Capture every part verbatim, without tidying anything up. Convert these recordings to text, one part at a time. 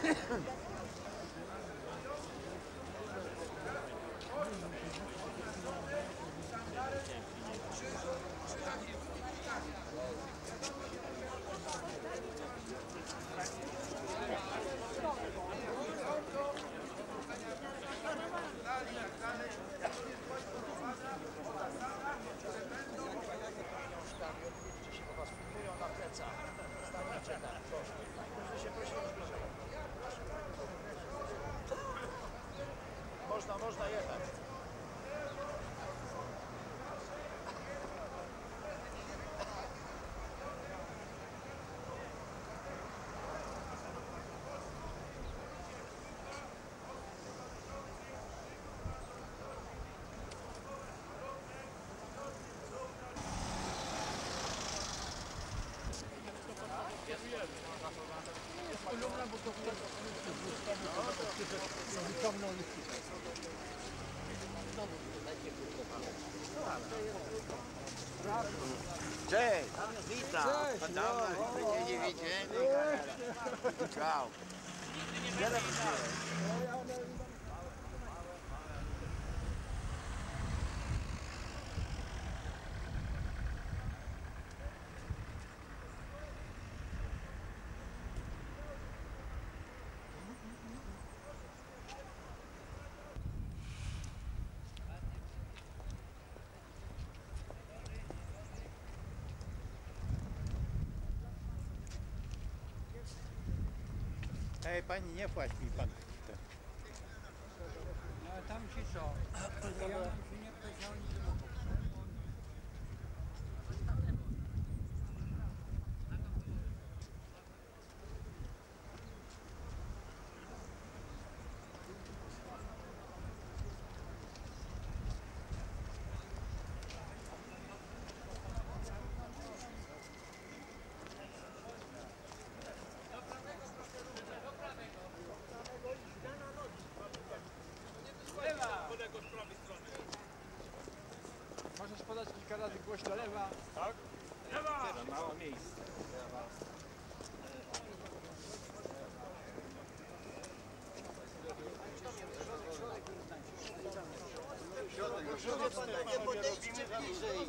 Można, można jechać. Cześć, witam. Cześć, dawno no, nie widzieli. Ciao. Wiele Ej, pani, nie płać mi pan. No ale tam ci co? Ja mam się nie powiedział nic. Możesz podać kilka razy głośno lewa. Tak? Lewa! Mało miejsca. Proszę pana, nie podejdźcie bliżej.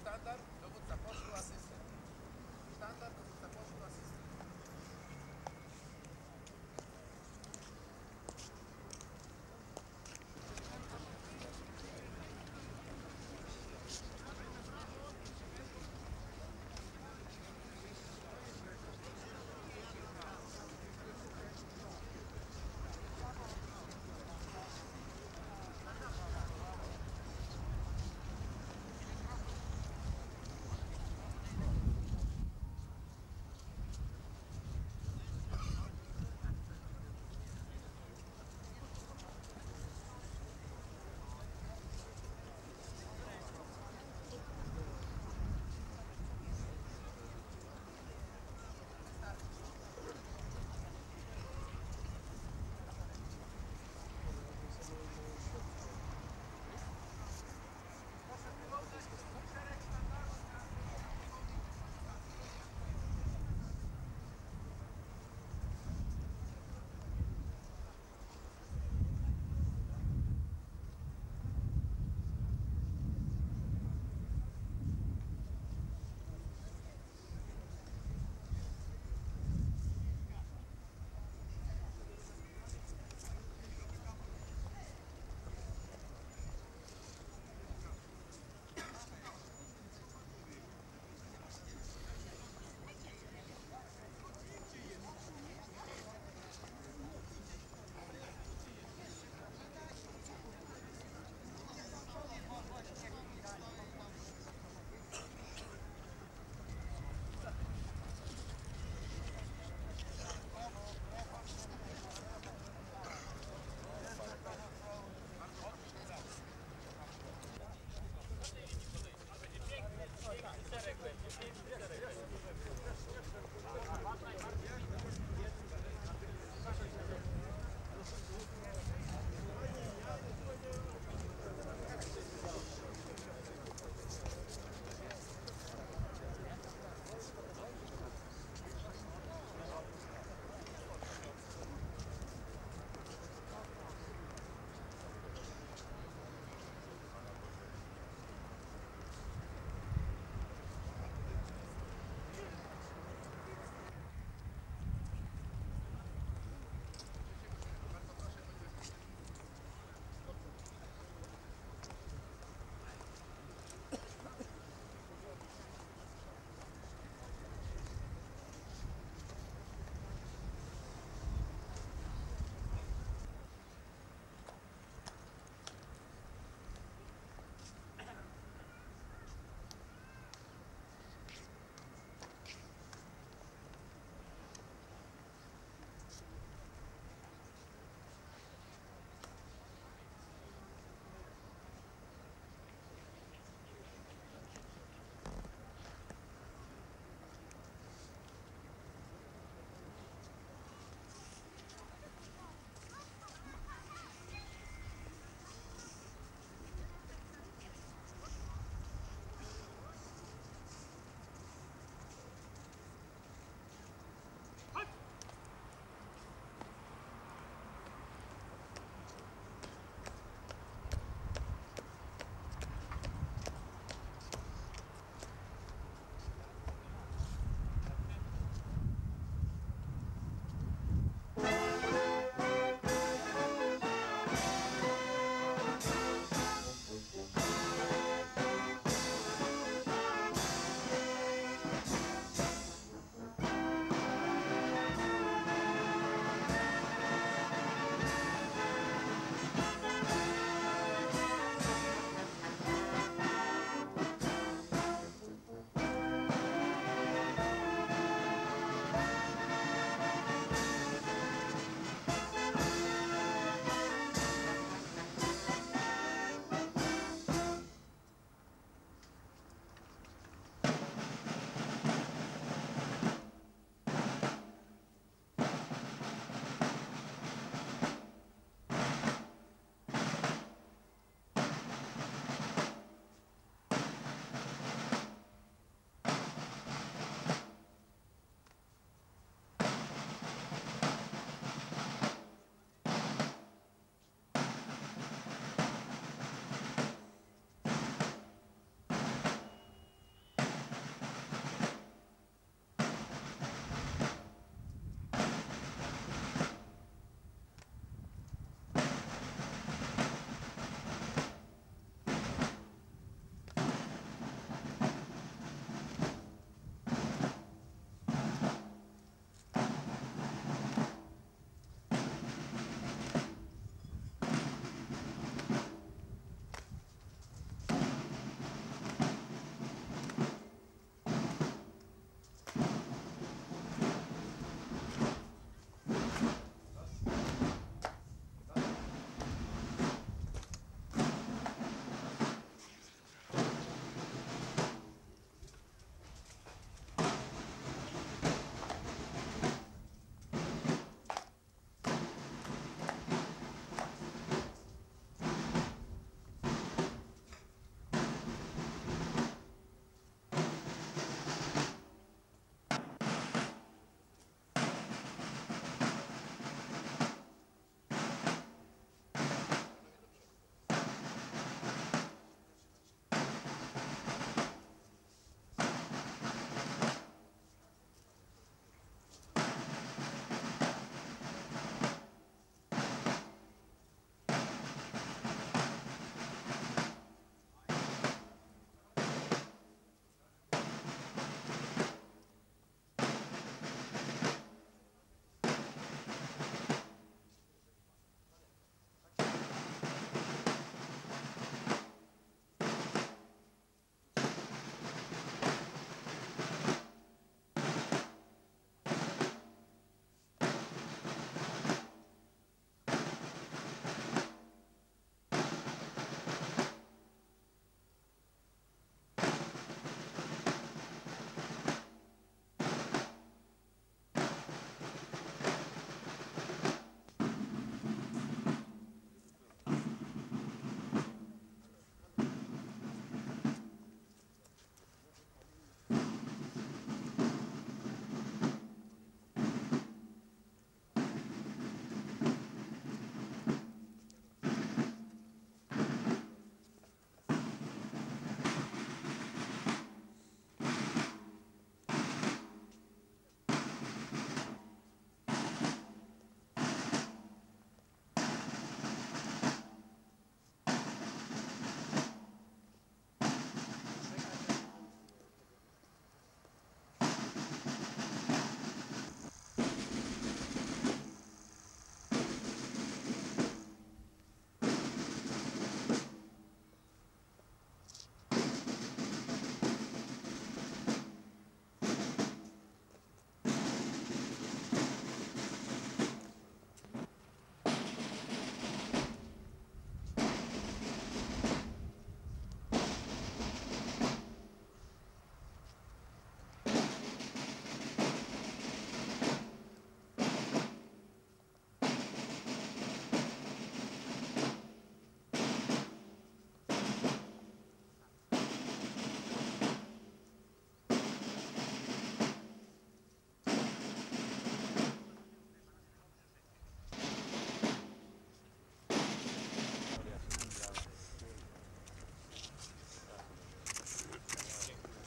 Sztandar, dowódca poszły, asystent. Sztandar, dowódca poszły, asystent.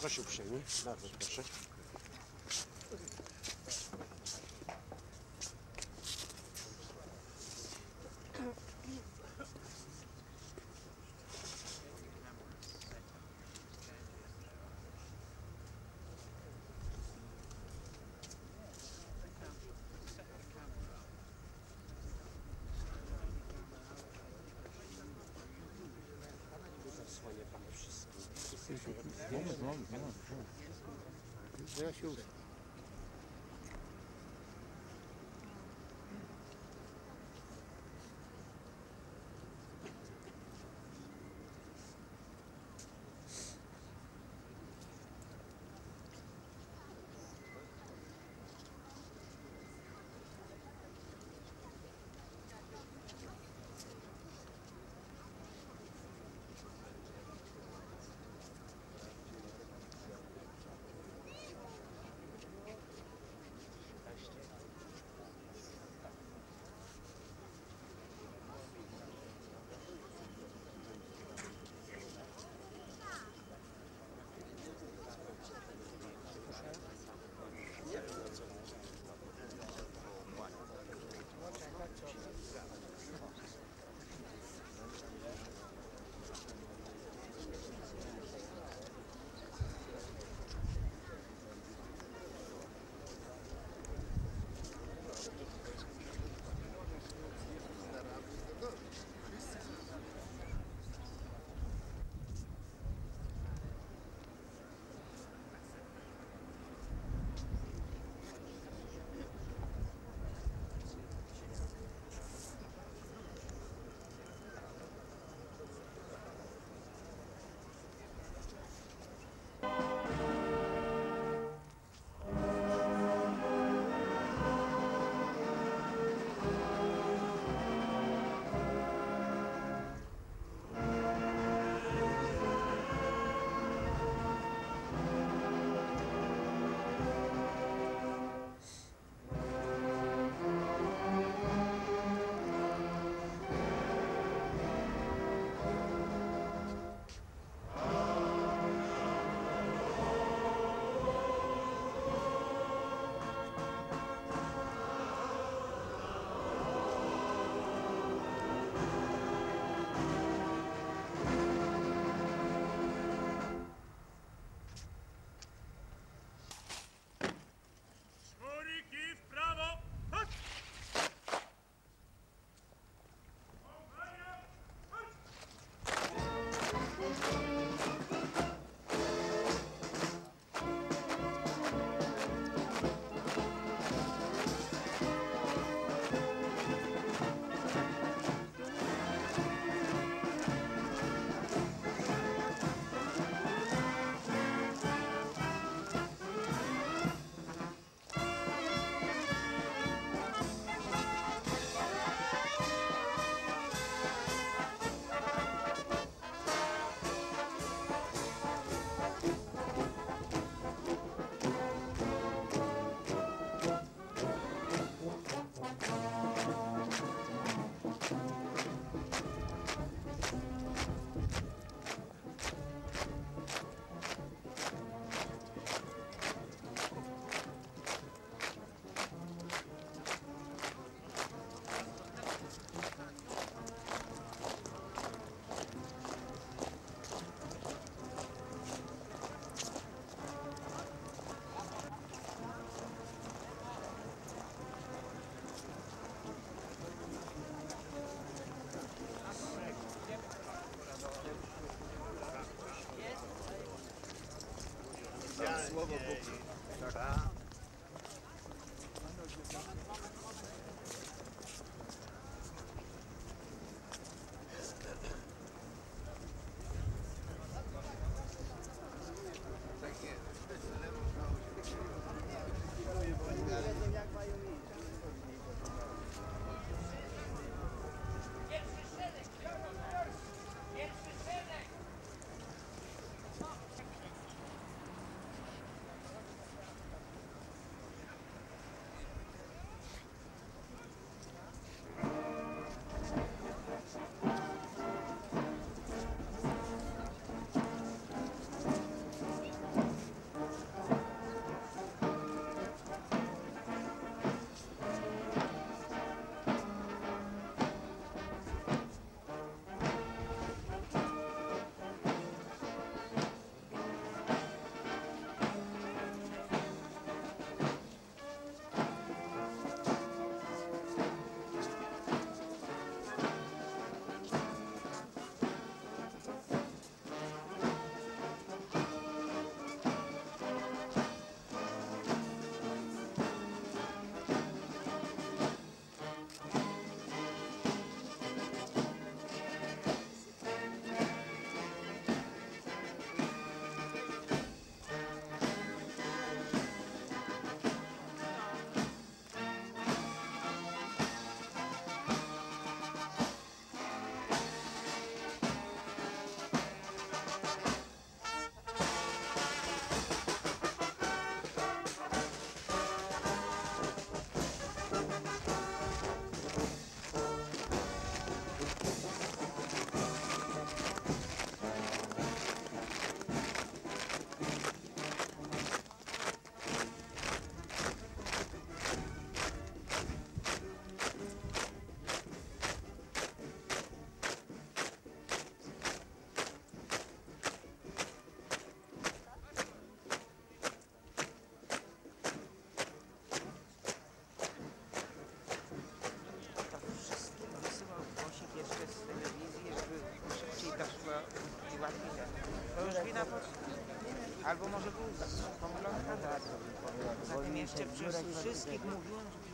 Proszę uprzejmie, bardzo proszę. Zasłania pan wszystkim. Ja się uda. Słowo Bóg. Albo może był pomylony kandydat. Za tym jeszcze przez wszystkich mówiłem, że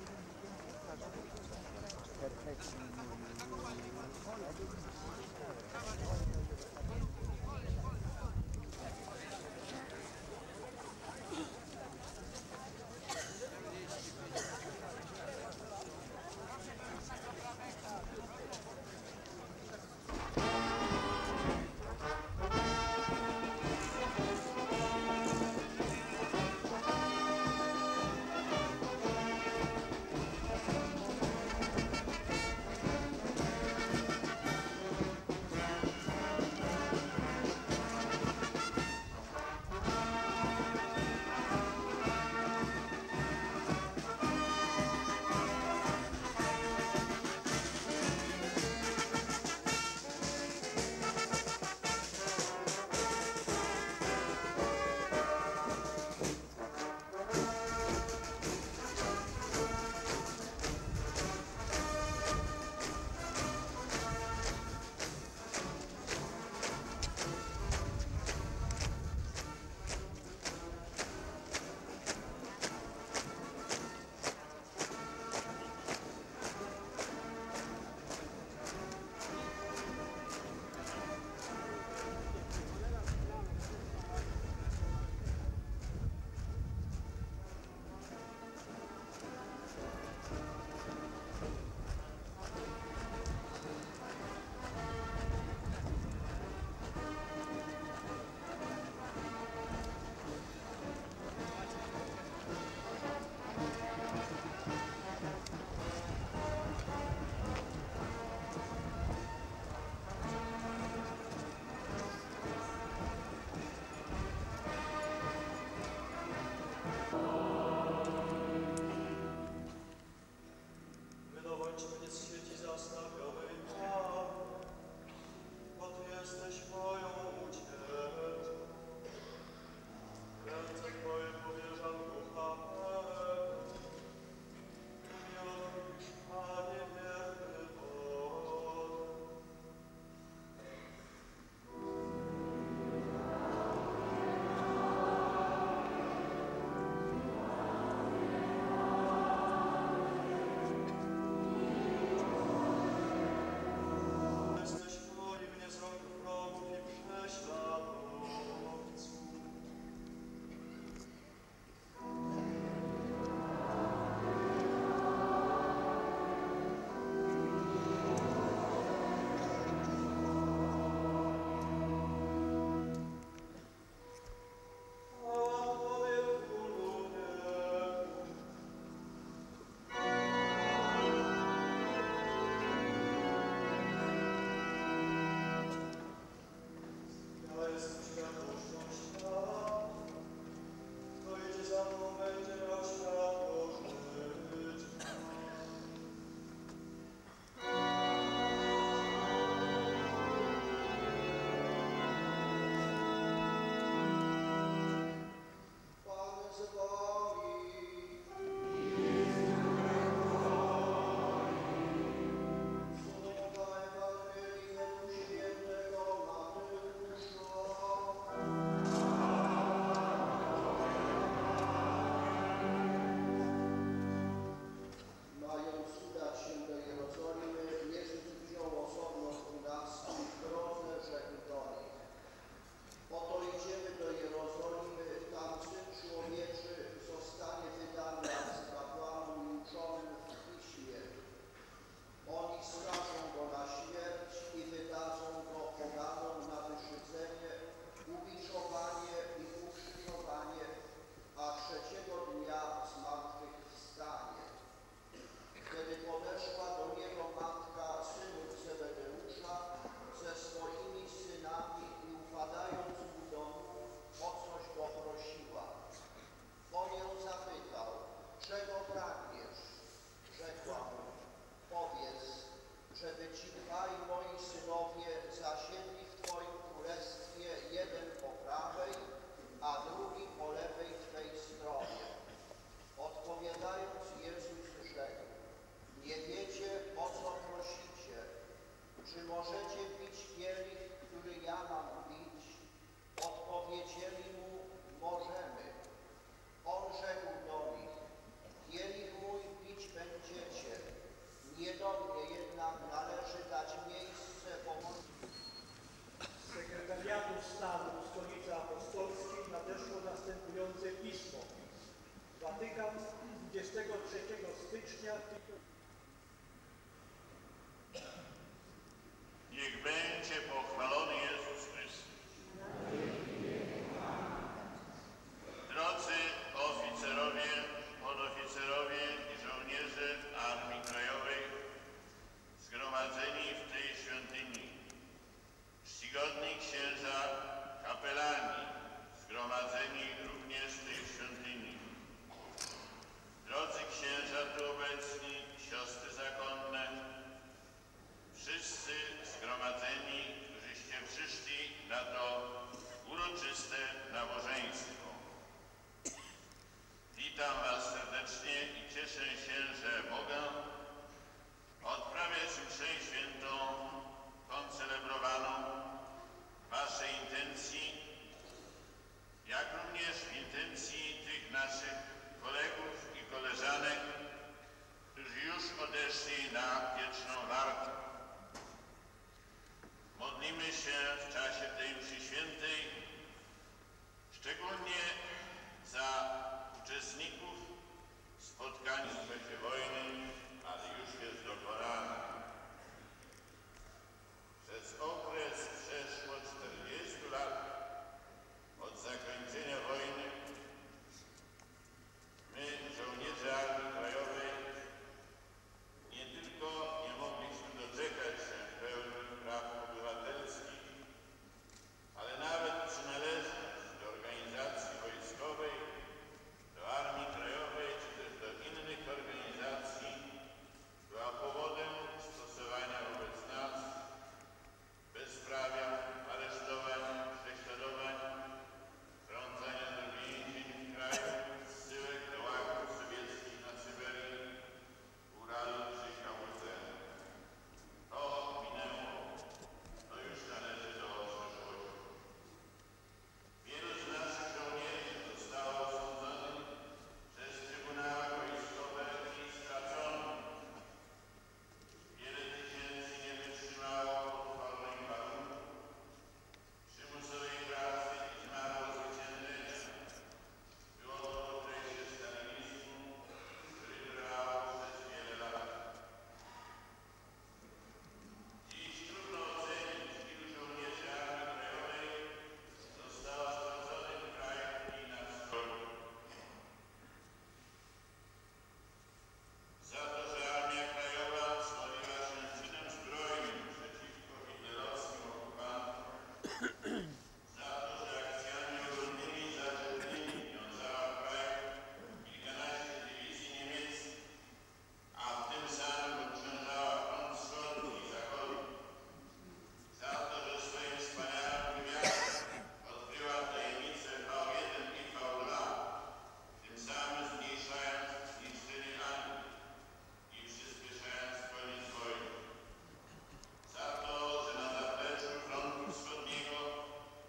możecie pić kielich, który ja mam pić? Odpowiedzieli mu, możemy. On rzekł do nich, kielich mój pić będziecie, nie do mnie jednak należy dać miejsce pomocy. Z sekretariatu stanu Stolicy Apostolskiej nadeszło następujące pismo. Watykan dwudziestego trzeciego stycznia. Niech będzie pochwalony Jezus Chrystus. Drodzy oficerowie, podoficerowie i żołnierze Armii Krajowej zgromadzeni w tej świątyni, czcigodni księża kapelani zgromadzeni również w tej świątyni, drodzy księża tu obecni, siostry zakonne, wszyscy zgromadzeni, którzyście przyszli na to uroczyste nabożeństwo. Witam Was serdecznie i cieszę się, że mogę odprawiać mszę świętą, koncelebrowaną w Waszej intencji, jak również w intencji tych naszych kolegów i koleżanek, którzy już odeszli na wieczną wartę. Modlimy się w czasie tej mszy świętej szczególnie za uczestników spotkań w czasie wojny, ale już jest dokonane. Przez okres przeszło czterdziestu lat od zakończenia wojny my, żołnierze Armii Krajowej, nie tylko nie mogliśmy doczekać się pełni praw obywatelskich, ale nawet przynależność do organizacji wojskowej, do Armii Krajowej czy też do innych organizacji była powodem stosowania wobec nas bezprawia, aresztowań, prześladowań, wtrącania do więzień w kraju, zsyłek do łagód sowieckich na Syberii, Uralu czy Kałuce. To minęło, to już należy do przeszłości. Wielu z naszych żołnierzy zostało osądzonych przez trybunały wojskowe i straconych. Wiele tysięcy nie wytrzymało potwornych warunków, przymusowej pracy i zmarło z wyciężenia. Było to w okresie stalinizmu, który trwał przez wiele lat. Dziś trudno ocenić, ilu żołnierzy Armii Krajowej zostało straconych w kraju i na wschodzie. Za to, że Armia Krajowa stawiła się czynem zbrojnym przeciwko hitlerowskim okupantom, za to, że akcjami ogólnymi i zaczepnymi wiązała w kraju kilkanaście dywizji niemieckich, a w tym samym obciążała front wschodni i zachodni, za to, że swoim wspaniałym wywiadem odkryła tajemnicę V jeden i V dwa, tym samym zmniejszając zniszczenie Anglii i przyspieszając koniec wojny. Za to, że na zapleczu frontu wschodniego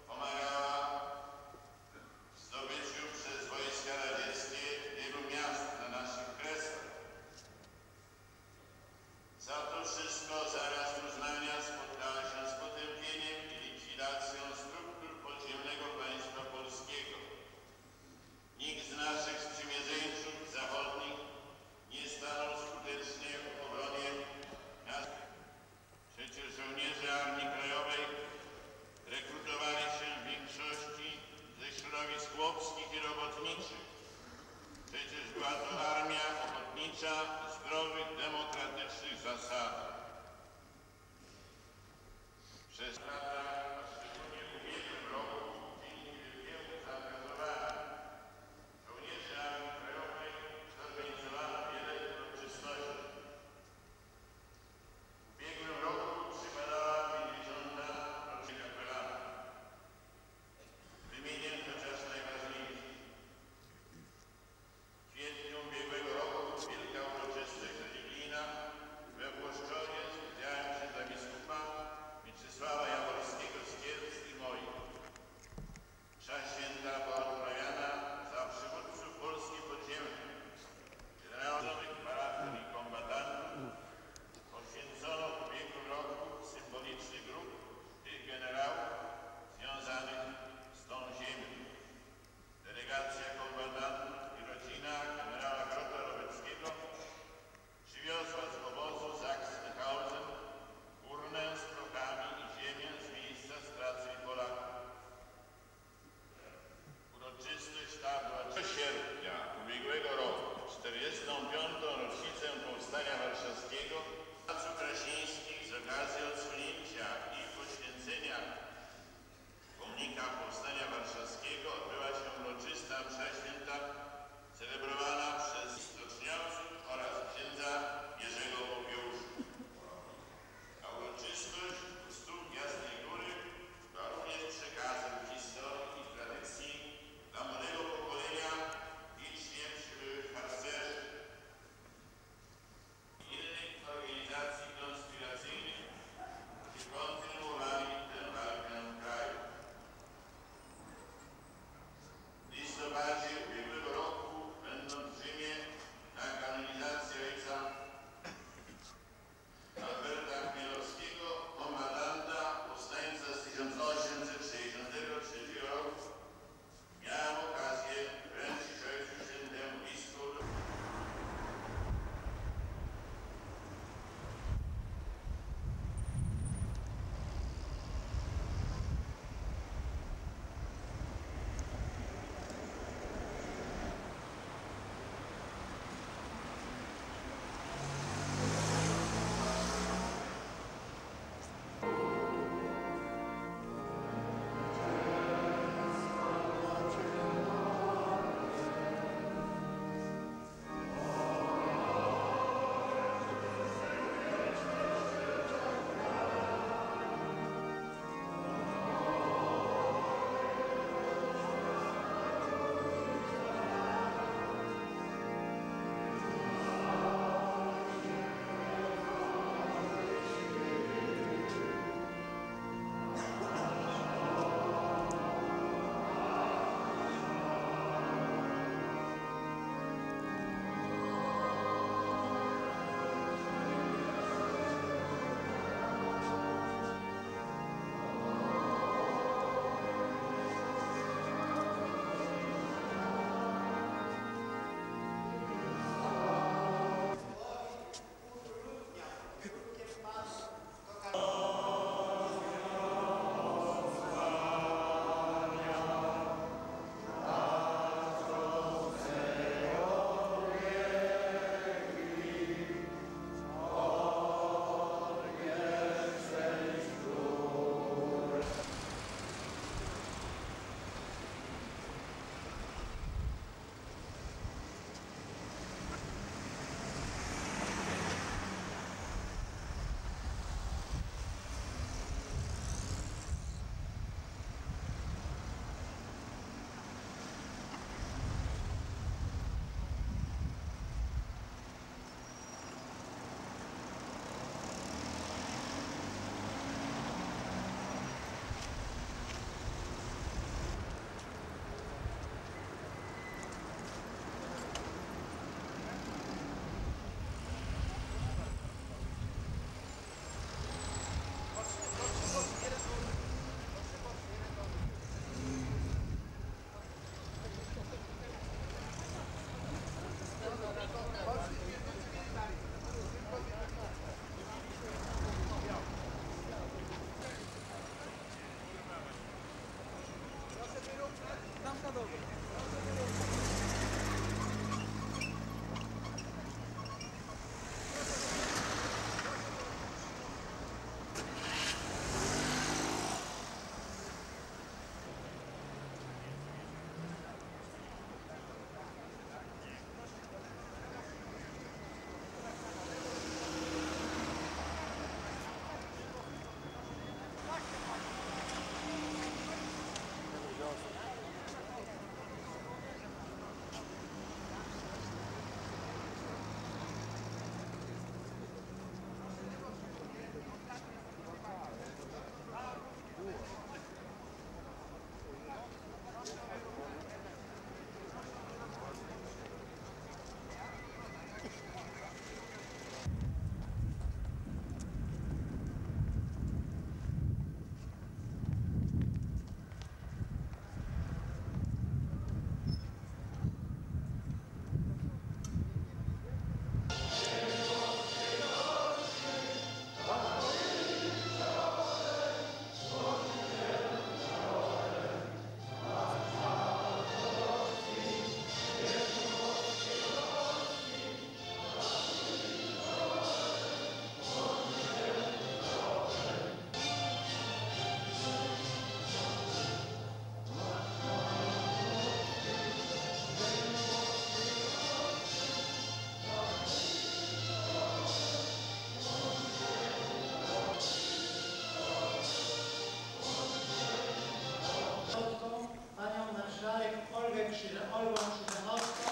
Olgą Krzyżanowską.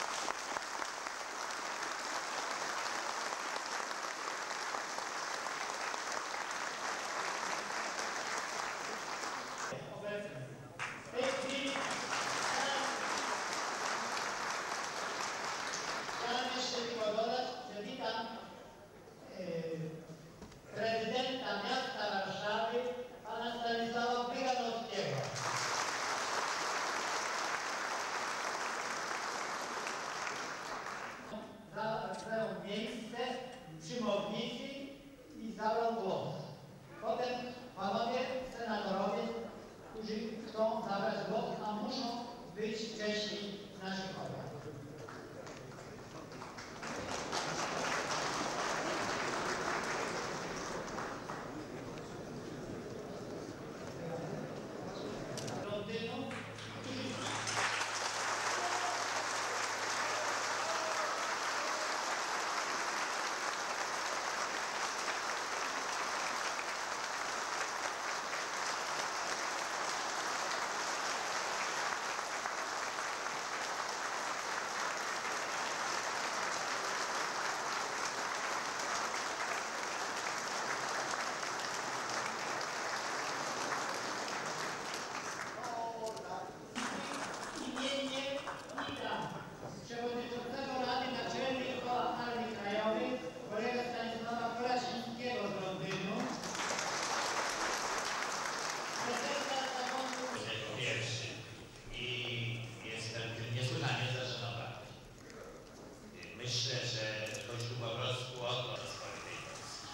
W tej chwili chciałem jeszcze tylko dodać, że witam yy, prezydenta miasta Warszawy, pana Stanisława Bryganowskiego. Zajął miejsce przy mównicy i zabrał głos. Potem panowie senatorowie, którzy chcą zabrać głos, a muszą być wcześniej w naszych obradach. Londynu, którzy imiennie witam przewodniczącego Rady Naczelnej Szkoły Armii Krajowej, kolegę Stanisława Kolasińskiego z Londynu, prezesa zarządu jako pierwszy i jestem tym niesłychanie zaszanowany. Myślę, że chodzi tu po prostu o to Rzeczypospolitej Polskiej.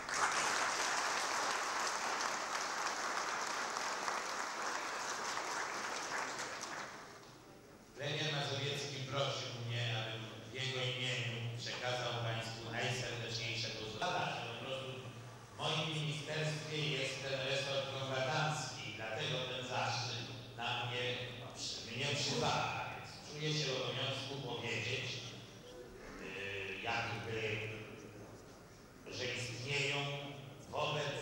Premier Mazowiecki prosił mnie, abym w jego imieniu przekazał Państwu najserdeczniejsze pozdrowienia, że po prostu w moim ministerstwie jest ten resort kombatancki, dlatego ten zaszczyt na mnie, mnie przypada, więc czuję się w obowiązku powiedzieć, yy, jakby, że istnieją wobec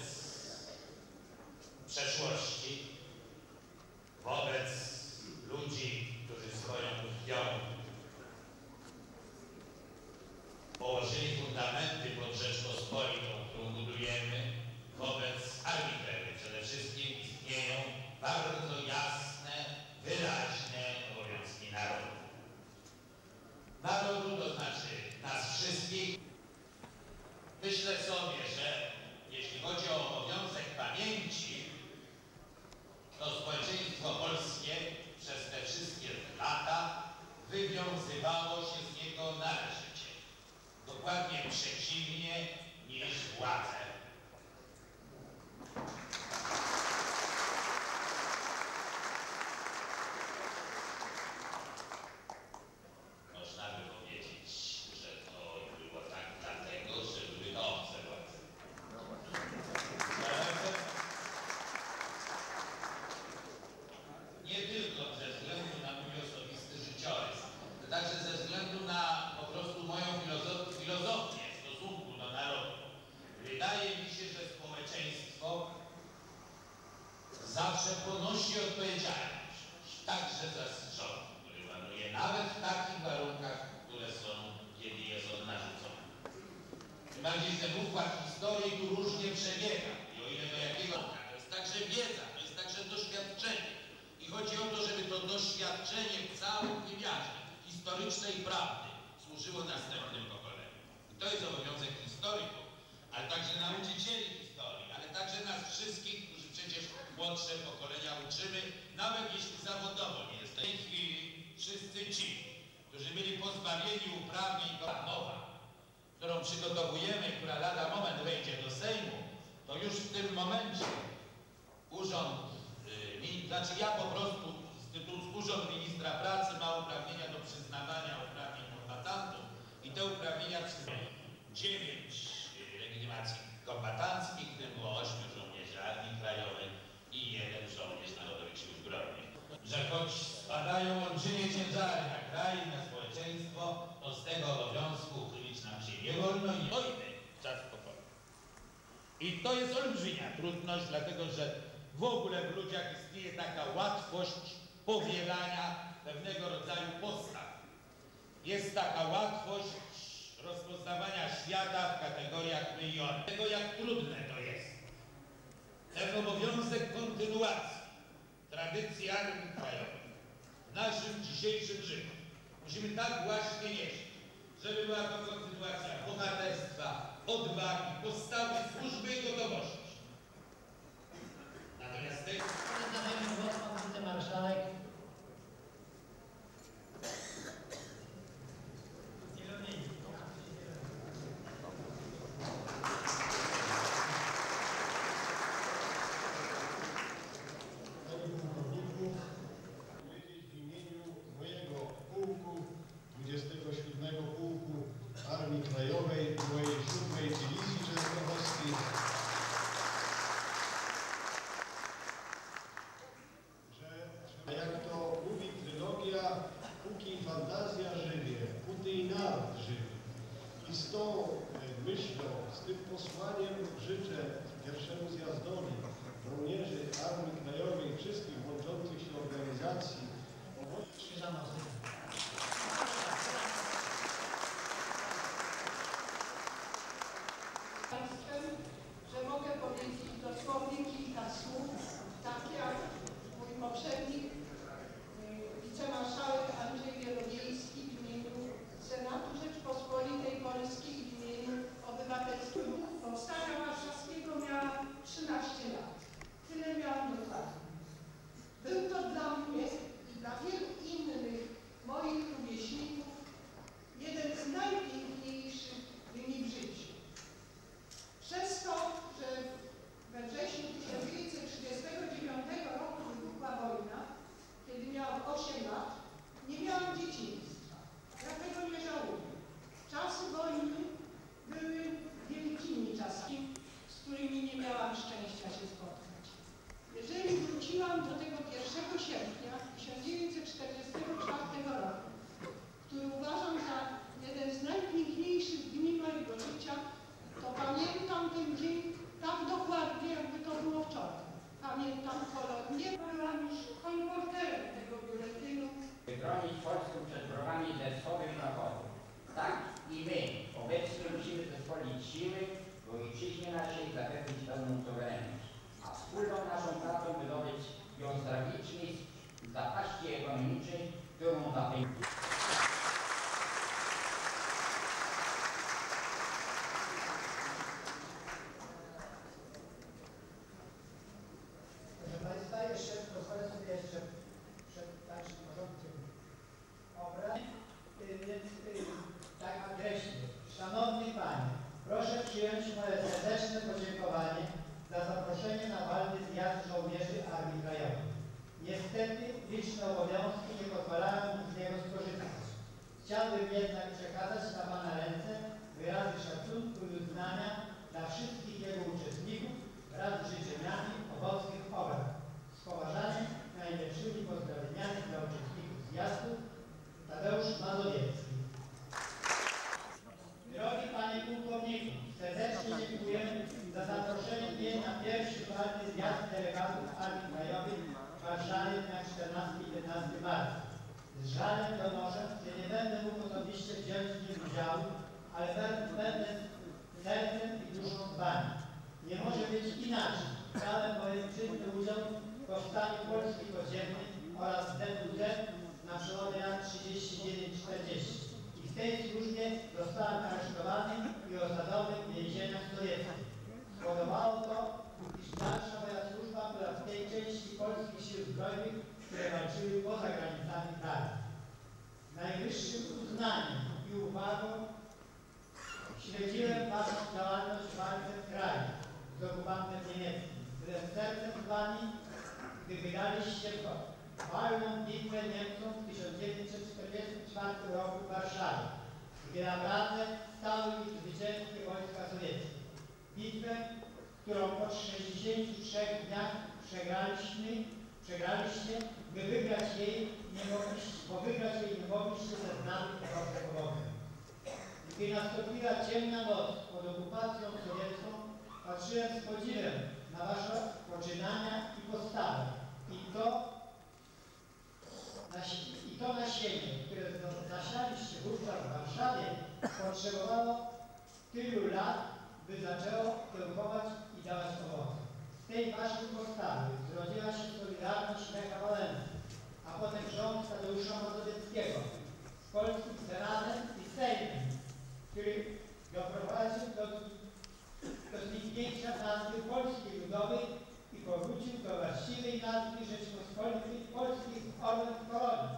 przeszłości, wobec ludzi, którzy swoją krwią położyli fundamenty pod Rzeczpospolitą, którą budujemy, wobec Armii Krajowej przede wszystkim istnieją bardzo jasne, wyraźne obowiązki narodu. Narodu to znaczy nas wszystkich. Myślę sobie, że jeśli chodzi o obowiązek pamięci, to społeczeństwo polskie przez te wszystkie lata wywiązywało się z niego należycie. Dokładnie przeciwnie niż władze. Można by powiedzieć, że to było tak dlatego, że były to obce władze. Nie tylko ze względu na mój osobisty życiorys, ale także ze względu na po prostu moją filozof filozofię w stosunku do narodu. Wydaje mi się, że społeczeństwo zawsze ponosi odpowiedzialność, także za rząd, który panuje, nawet w takich warunkach, które są, kiedy jest on narzucony. Tym bardziej ten układ historii tu różnie przebiega i o ile do jakiego to jest także wiedza, to jest także doświadczenie. I chodzi o to, żeby to doświadczenie w całym wymiarze historycznej prawdy służyło następnym pokoleniom. I to jest obowiązek historyków, ale także nauczycieli historii, ale także nas wszystkich, którzy przecież młodsze pokolenia uczymy, nawet jeśli zawodowo nie jest. W tej chwili wszyscy ci, którzy byli pozbawieni uprawnień nowa, którą przygotowujemy, która lada moment wejdzie do Sejmu, to już w tym momencie urząd, yy, znaczy ja po prostu z tytułu urząd ministra pracy ma uprawnienia do przyznawania uprawnień kombatantów i te uprawnienia przyznają dziewięć yy, legitymacji kombatanckich, w tym było ośmiu żołnierzy Armii Krajowej i jeden żołnierz Narodowych Sił Zbrojnych. Że choć spadają olbrzymie ciężary na kraj i na społeczeństwo, to z tego obowiązku uchylić nam się nie wolno i wojny czas pokoju. I to jest olbrzymia trudność, dlatego że w ogóle w ludziach istnieje taka łatwość powielania pewnego rodzaju postaw. Jest taka łatwość rozpoznawania świata w kategoriach my i on. Tego, jak trudne to jest. Ten obowiązek kontynuacji tradycji Armii Krajowej w naszym dzisiejszym życiu musimy tak właśnie nieść, żeby była to kontynuacja bohaterstwa, odwagi, postawy, służby i gotowości. Natomiast tej... Zatem głos pan wicemarszałek. W imieniu mojego pułku, dwudziestego siódmego Pułku Armii Krajowej, mojej siódmej Dywizji Częstochowskiej, że, że jak to mówi trylogia, póki fantazja żywie, póty i naród żywi. I z tą myślą, z tym posłaniem życzę pierwszemu zjazdowi żołnierzy Armii Krajowej, wszystkich łączących się organizacji. Państwem, że mogę powiedzieć dosłownie kilka słów, tak jak mój poprzednik, wicemarszałek Andrzej Wielowiejski w imieniu Senatu Rzeczpospolitej Polskiej w imieniu obywatelskim. Powstania Warszawskiego miała trzynaście lat. Tyle miałam dokładnie. Był to dla mnie i dla wielu innych moich rówieśników jeden z najpiękniejszych dni w życiu. Przez to, że we wrześniu tysiąc dziewięćset trzydziestego dziewiątego roku wybuchła wojna, kiedy miałam osiem lat, nie miałam dzieciństwa. Ja tego nie żałuję. Czasy wojny były wielkimi czasami, z którymi nie miałam szczęścia się spotkać. Jeżeli wróciłam do tego pierwszego sierpnia tysiąc dziewięćset czterdziestego czwartego roku, który uważam za jeden z najpiękniejszych dni mojego życia, to pamiętam ten dzień tak dokładnie, jakby to było wczoraj. Pamiętam kolornie, byłam już kolporterem tego biuletynu. Bronić Polskę przed wrogami ze wschodu i zachodu. Tak i my obecnie musimy zespolić siły, by ojczyźnie naszej zapewnić pełną suwerenność, a wspólną naszą pracą wydobyć ją z tragicznej zapaści ekonomicznej, którą zapewni. Proszę Państwa, jeszcze pozwolę sobie jeszcze przed dalszym porządkiem obrad, więc tak adreśnie. Szanowni Panie, proszę przyjąć moje serdeczne podziękowanie za zaproszenie na walny zjazd żołnierzy Armii Krajowej. Niestety liczne obowiązki nie pozwalają mi z niego skorzystać. Chciałbym jednak przekazać na Pana ręce wyrazy szacunku i uznania dla wszystkich jego uczestników wraz z życzeniami owocnych obrad. Z poważaniem najlepszymi pozdrowieniami dla uczestników zjazdu Tadeusz Mazowiecki. Drogi Panie Pułkowniku, serdecznie dziękuję za zaproszenie mnie na pierwszy walny zjazd delegatów Armii Krajowej w Warszawie dnia czternastego i piętnastego marca. Z żalem donoszę, że nie będę mógł osobiście wziąć w nim udziału, ale będę sercem i duszą dbani. Nie może być inaczej. Brałem moje czynny udział w powstaniu Polski Podziemnej oraz Z W Z na przełomie lat trzydzieści dziewięć czterdzieści. I w tej służbie zostałem aresztowany i osadzony w więzieniach sowieckich. Spowodowało to, iż dalsza moja służba była w tej części polskich sił zbrojnych, które walczyły poza granicami kraju. Z najwyższym uznaniem i uwagą śledziłem Waszą działalność w walce w kraju z okupantem niemieckim. Byłem sercem z Wami, gdy wydaliście walną bitwę Niemcom w tysiąc dziewięćset czterdziestym czwartym roku w Warszawie, gdy naprawdę stały już zwycięskie wojska sowieckie. Bitwę, którą po sześćdziesięciu trzech dniach przegraliśmy, przegraliście, by wygrać jej nie mogliście, bo wygrać jej nie mogliście ze znanych waszych powodów. Gdy nastąpiła ciemna noc pod okupacją sowiecką, patrzyłem z podziwem na wasze poczynania i postawę. I to, tylu lat, by zaczęło kiełkować i dawać owoce. Z tej waszej postawy zrodziła się Solidarność Lecha Wałęsy, a potem rząd Tadeusza Mazowieckiego z polskim Senatem i Sejmem, który doprowadził do, do zniknięcia nazwy Polskiej Ludowej i powrócił do właściwej nazwy Rzeczypospolitej Polskiej z Orłem w Koronie.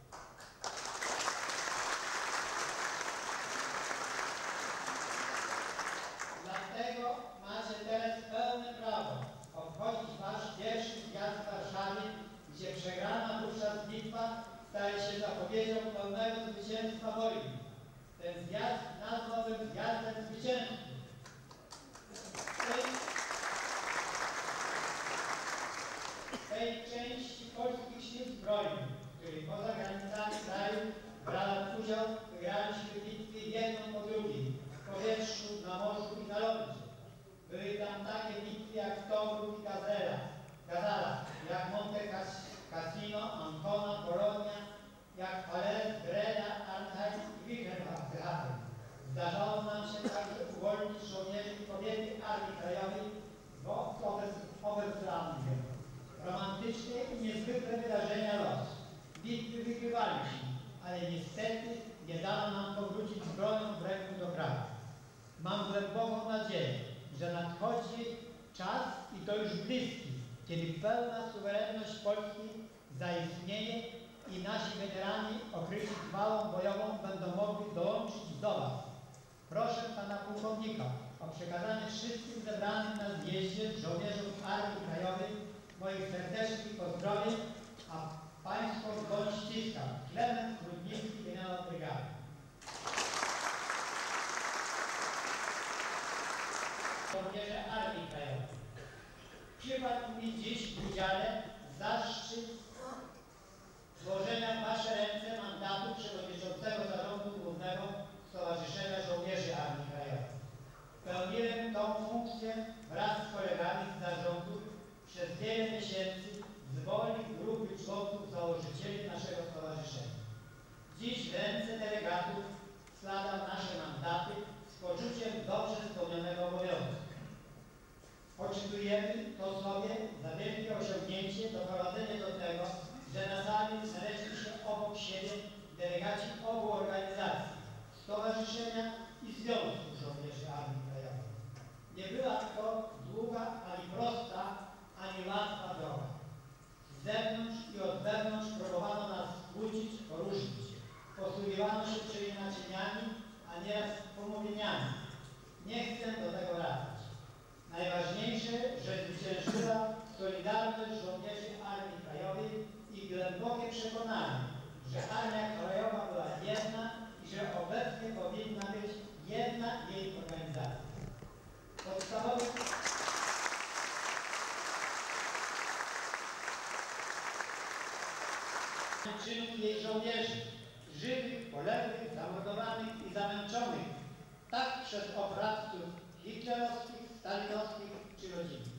Dlatego macie teraz pełne prawo obchodzić wasz pierwszy zjazd w Warszawie, gdzie przegrana wówczas bitwa staje się zapowiedzią pełnego zwycięstwa wojny. Ten zjazd nazwałbym zjazdem zwycięstwa. W tej części polskich sił zbrojnych, której poza granicami kraju brałem udział, wygraliśmy bitwy jedną po drugiej, w powietrzu, na morzu i na lądzie. Były tam takie bitwy jak Tobruk i Gazela, Gazala, jak Monte Cassino, Ancona, Polonia, jak Falaise, Breda, Arnhem i Wichenhafen. Zdarzało nam się także uwolnić żołnierzy i kobiety Armii Krajowej w Oberfranken. Romantyczne i niezwykłe wydarzenia losu. Bitwy wygrywaliśmy, ale niestety nie dano nam powrócić z bronią w ręku do kraju. Mam głęboką nadzieję, że nadchodzi czas i to już bliski, kiedy pełna suwerenność Polski zaistnieje i nasi weterani okryci chwałą bojową będą mogli dołączyć do was. Proszę pana pułkownika o przekazanie wszystkim zebranym na zjeździe żołnierzom Armii Krajowej moich serdecznych pozdrowień, a państwo dłoń ściskam. Klement Krudnicki, generał brygady. Żołnierze Armii Krajowej. Przypadł mi dziś w udziale zaszczyt złożenia w wasze ręce mandatu przewodniczącego zarządu głównego Stowarzyszenia Żołnierzy Armii Krajowej. Pełniłem tą funkcję wraz z kolegami z zarządu przez wiele miesięcy z woli grupy członków założycieli naszego stowarzyszenia. Dziś w ręce delegatów składam nasze mandaty z poczuciem dobrze spełnionego obowiązku. Poczytujemy to sobie za wielkie osiągnięcie doprowadzenie do tego, że na sali znaleźli się obok siebie delegaci obu organizacji, Stowarzyszenia i Związku Żołnierzy Armii Krajowej. Nie była to długa, ani prosta, ani łatwa droga. Z zewnątrz i od wewnątrz próbowano nas skłócić, poróżnić. Posługiwano się przeinaczeniami, a nieraz pomówieniami. Nie chcę do tego wracać. Najważniejsze, że zwyciężyła solidarność żołnierzy Armii Krajowej i głębokie przekonanie, że Armia Krajowa była jedna i że obecnie powinna być jedna jej organizacja. Podstawowy czynów jej żołnierzy, żywych, poległych, zamordowanych i zamęczonych, tak przez oprawców hitlerowskich, stalinowskich czy rodzinnych.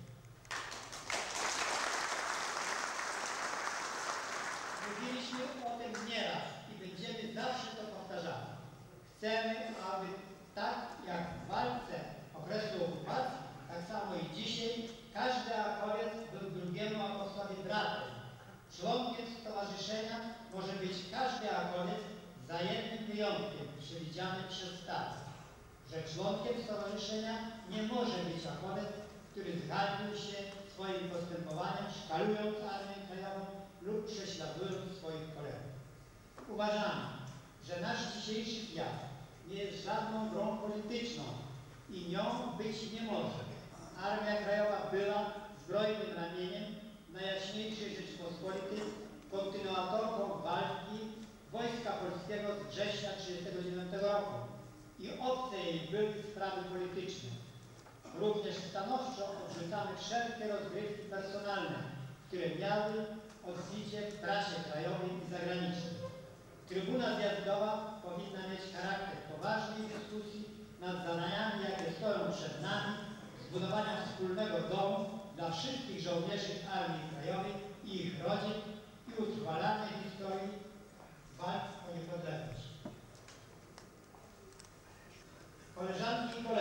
Mówiliśmy o tym nieraz i będziemy zawsze to powtarzali. Chcemy, aby tak jak w walce okresu okupacji, tak samo i dzisiaj każdy akolet był drugiemu akostowi bratem. Członkiem stowarzyszenia może być każdy akolet za jednym wyjątkiem przewidzianym przez Stat, że członkiem stowarzyszenia nie może być akolet, który zgarbił się swoim postępowaniem, szkalując Armię Krajową lub prześladując swoich kolegów. Uważamy, że nasz dzisiejszy zjazd nie jest żadną grą polityczną i nią być nie może. Armia Krajowa była zbrojnym ramieniem Najjaśniejszej Rzeczypospolitej, kontynuatorką walki Wojska Polskiego z września tysiąc dziewięćset trzydziestego dziewiątego roku i obce jej były sprawy polityczne. Również stanowczo odrzucamy wszelkie rozgrywki personalne, które miały odbicie w prasie krajowej i zagranicznej. Trybuna zjazdowa powinna mieć charakter poważnej dyskusji nad zadaniami, jakie stoją przed nami, zbudowania wspólnego domu dla wszystkich żołnierzy Armii Krajowej i ich rodzin i utrwalania historii walk o niepodległość. Koleżanki i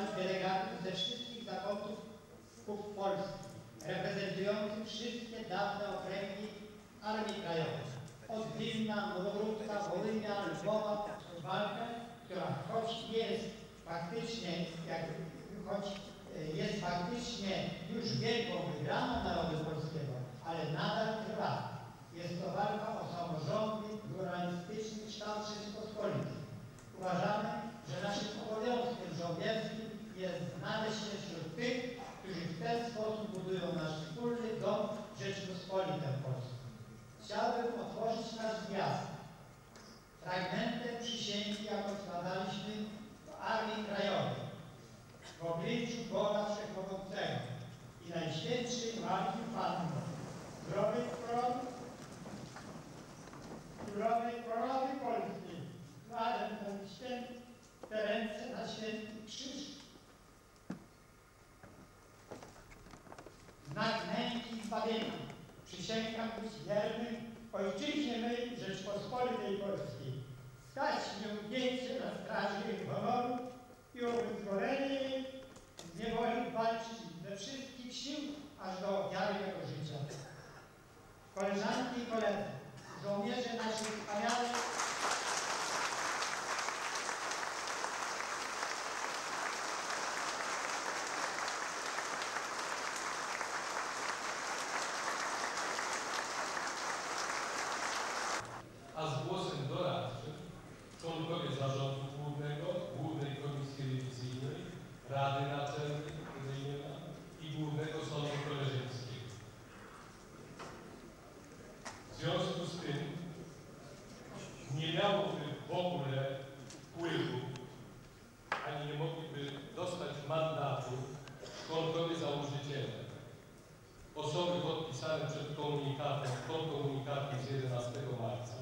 przywitali delegatów ze wszystkich zakątków Polski, reprezentujących wszystkie dawne okręgi Armii Krajowej. Od Wilna, Nowogródka, Wołynia, Lwowa, walkę, która choć jest faktycznie, jak, choć jest faktycznie już wielką wygraną narodu polskiego, ale nadal trwa. Jest to walka o samorządny, pluralistyczny kształt Rzeczypospolitej. Uważamy, że naszym obowiązkiem żołnierskim jest znaleźć się wśród tych, którzy w ten sposób budują nasz wspólny dom Rzeczypospolitą Polską. Chciałbym otworzyć nasz zwiast fragmentem przysięgi, jaką składaliśmy w Armii Krajowej, w obliczu Boga Wszechmogącego i Najświętszej Matki Panny, Królowej Królowej, Królowej Królowej Polski, kładem na święte ręce na święty krzyż. Znak męki i zbawienia. Przysięgam być wiernym Ojczyźnie mej Rzeczpospolitej Polskiej. Stać nieubieńcie na straży jej honoru i o wyzwolenie jej z niewoli walczyć ze wszystkich sił aż do ofiary jego życia. Koleżanki i koledzy, żołnierze naszej wspaniałej a z głosem doradczym członkowie Zarządu Głównego, Głównej Komisji Rewizyjnej, Rady Naczelnej i Głównego Sądu Koleżeńskiego. W związku z tym nie miałoby w ogóle wpływu, ani nie mogliby dostać mandatu członkowie założyciele. Osoby podpisane przed komunikatem, pod komunikatem z jedenastego marca,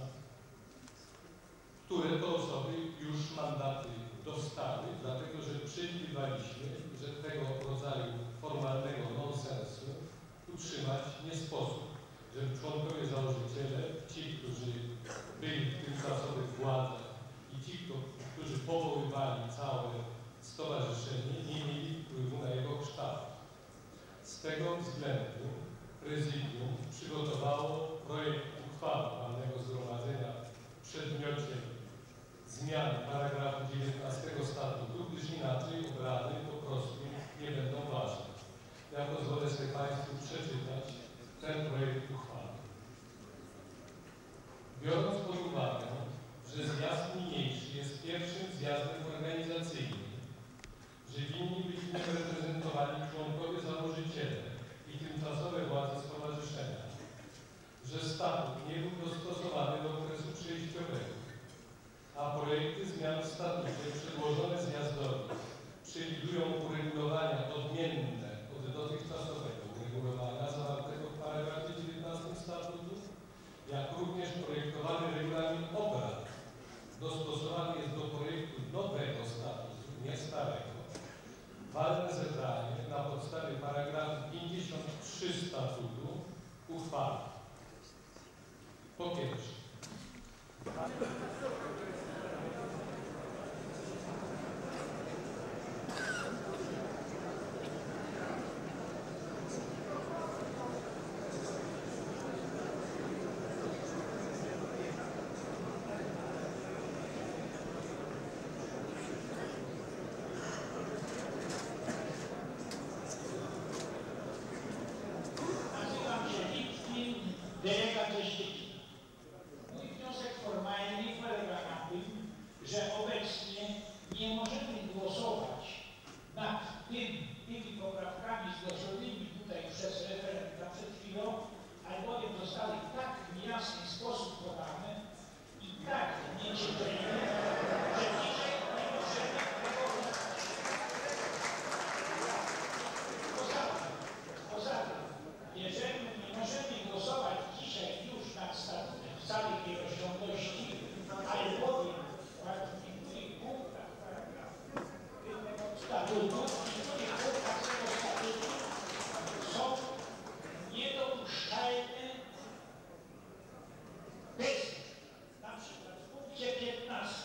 które to osoby już mandaty dostały, dlatego że przewidywaliśmy, że tego rodzaju formalnego nonsensu utrzymać nie sposób, żeby członkowie założyciele, ci, którzy byli w tymczasowych władzach i ci, którzy powoływali całe stowarzyszenie, nie mieli wpływu na jego kształt. Z tego względu Prezydium przygotowało projekt uchwały walnego zgromadzenia w przedmiocie zmiany paragrafu dziewiętnastego statutu, gdyż inaczej obrady po prostu nie będą ważne. Ja pozwolę sobie Państwu przeczytać ten projekt uchwały. Biorąc pod uwagę, że zjazd niniejszy jest pierwszym zjazdem organizacyjnym, że winni być w nim reprezentowani członkowie założyciele i tymczasowe władze stowarzyszenia, że statut nie był dostosowany do okresu przejściowego, a projekty zmian w statucie przedłożone zjazdowi przewidują uregulowania odmienne od dotychczasowego uregulowania zawartego w paragrafie dziewiętnastym statutu, jak również projektowany regulamin obrad dostosowany jest do projektu nowego statutu, nie starego. Walne zebranie na podstawie paragrafu pięćdziesiąt trzy statutu uchwali. Po pierwsze, delegat ze Szczecina. Mój wniosek formalny polega na tym, że obecnie nie możemy głosować nad tym, tymi poprawkami zgłoszonymi tutaj przez referenta przed chwilą, albowiem zostały w tak niejasny sposób podane i tak nieciekawe, że dzisiaj nie możemy tego poza tym, poza tym, jeżeli nie możemy głosować dzisiaj już nad statutem w całej tej rozciągłości, albowiem w niektórych punktach statutu, w niektórych punktach tego statutu są niedopuszczalne kwestie. Na przykład w punkcie piętnastym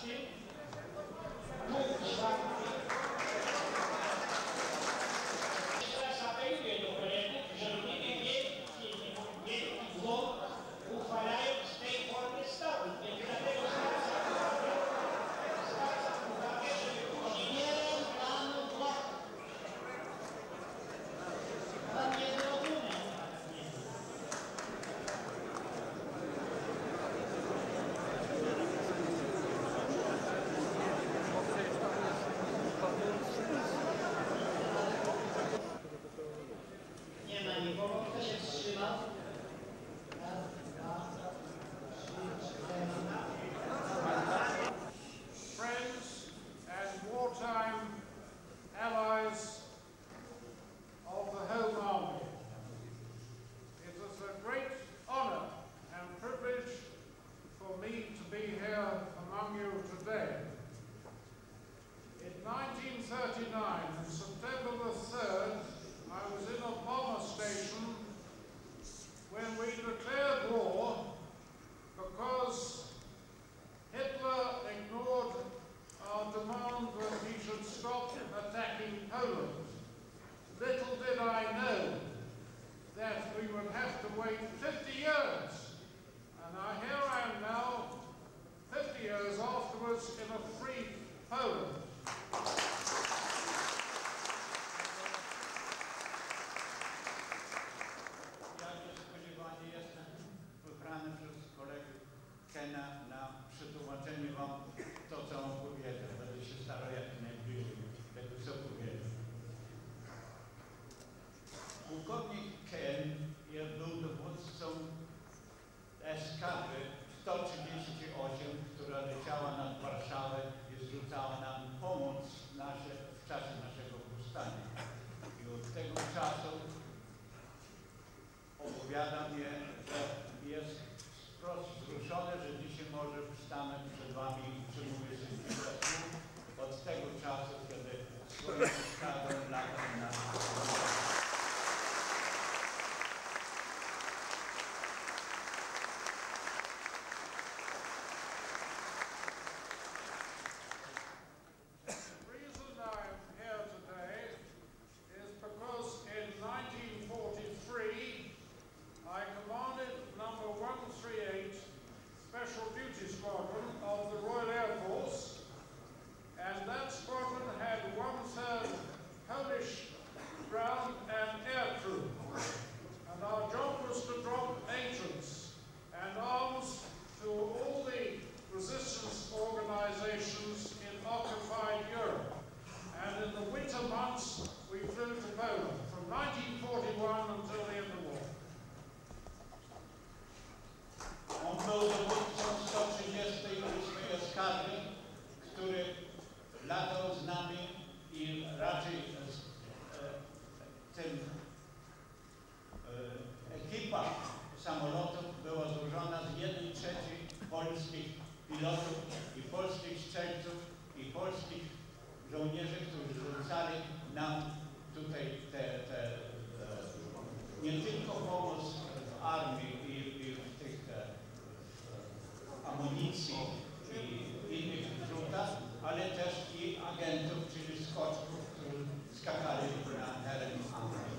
obiecali nam tutaj te, te, e, nie tylko pomoc w armii i, i w tych e, amunicji i innych źródłach, ale też i agentów, czyli skoczków, którzy skakali na teren Anglii.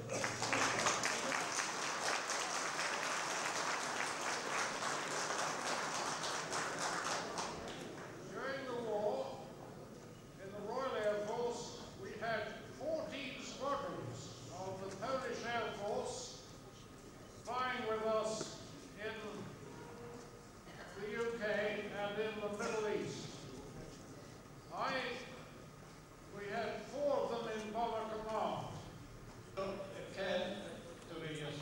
During the war, in the Royal Air Force, we had fourteen squadrons of the Polish Air Force flying with us in the U K and in the Middle East. I, we had four of them in Bomber Command. Ken, który jest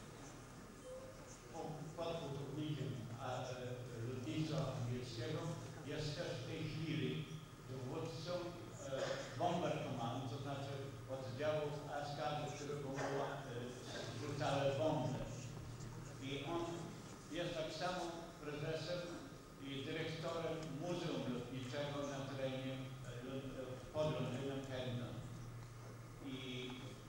podpułkownikiem lotnictwa angielskiego, jest też w tej chwili dowódcą Bomber Command, to znaczy oddziałów eskadry, które rzucały bomby. I on jest tak samo prezesem i dyrektorem Muzeum Lotniczego na terenie pod Londynem Hendon. I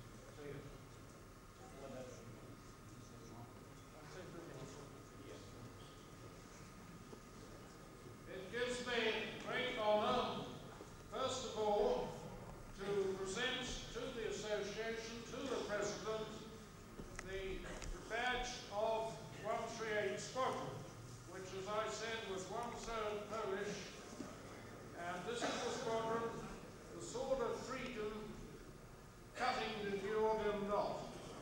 It gives me great honor, first of all, to present to the association, to the president, the badge of one thirty-eight Squadron, which, as I said, was one-third Polish, and this is the squadron, the sword of freedom, cutting the Jordan knot.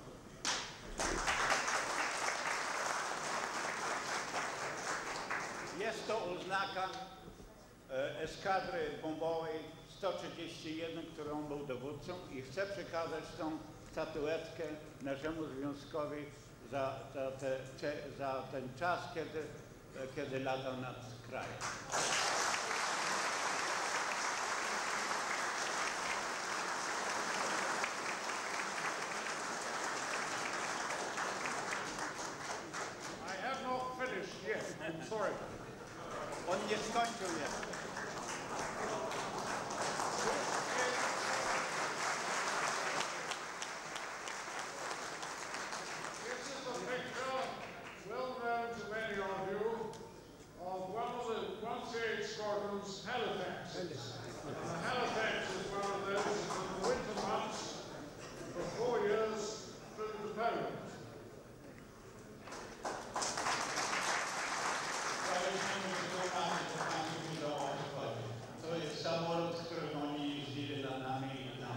jest to oznaka e, eskadry bombowej sto trzydzieści jeden, którą był dowódcą, i chcę przekazać tą statuetkę naszemu związkowi za, za, te, te, za ten czas, kiedy, e, kiedy latał nad krajem. I have not finished yet, I'm sorry. On nie skończył jeszcze. This is a picture, well known to many of you, of one of the one thirty-eight Squadron's Halifax. And the Halifax is one of those in the winter months for four years flew to Poland. To jest samolot, którym oni jeździli na nami i nam.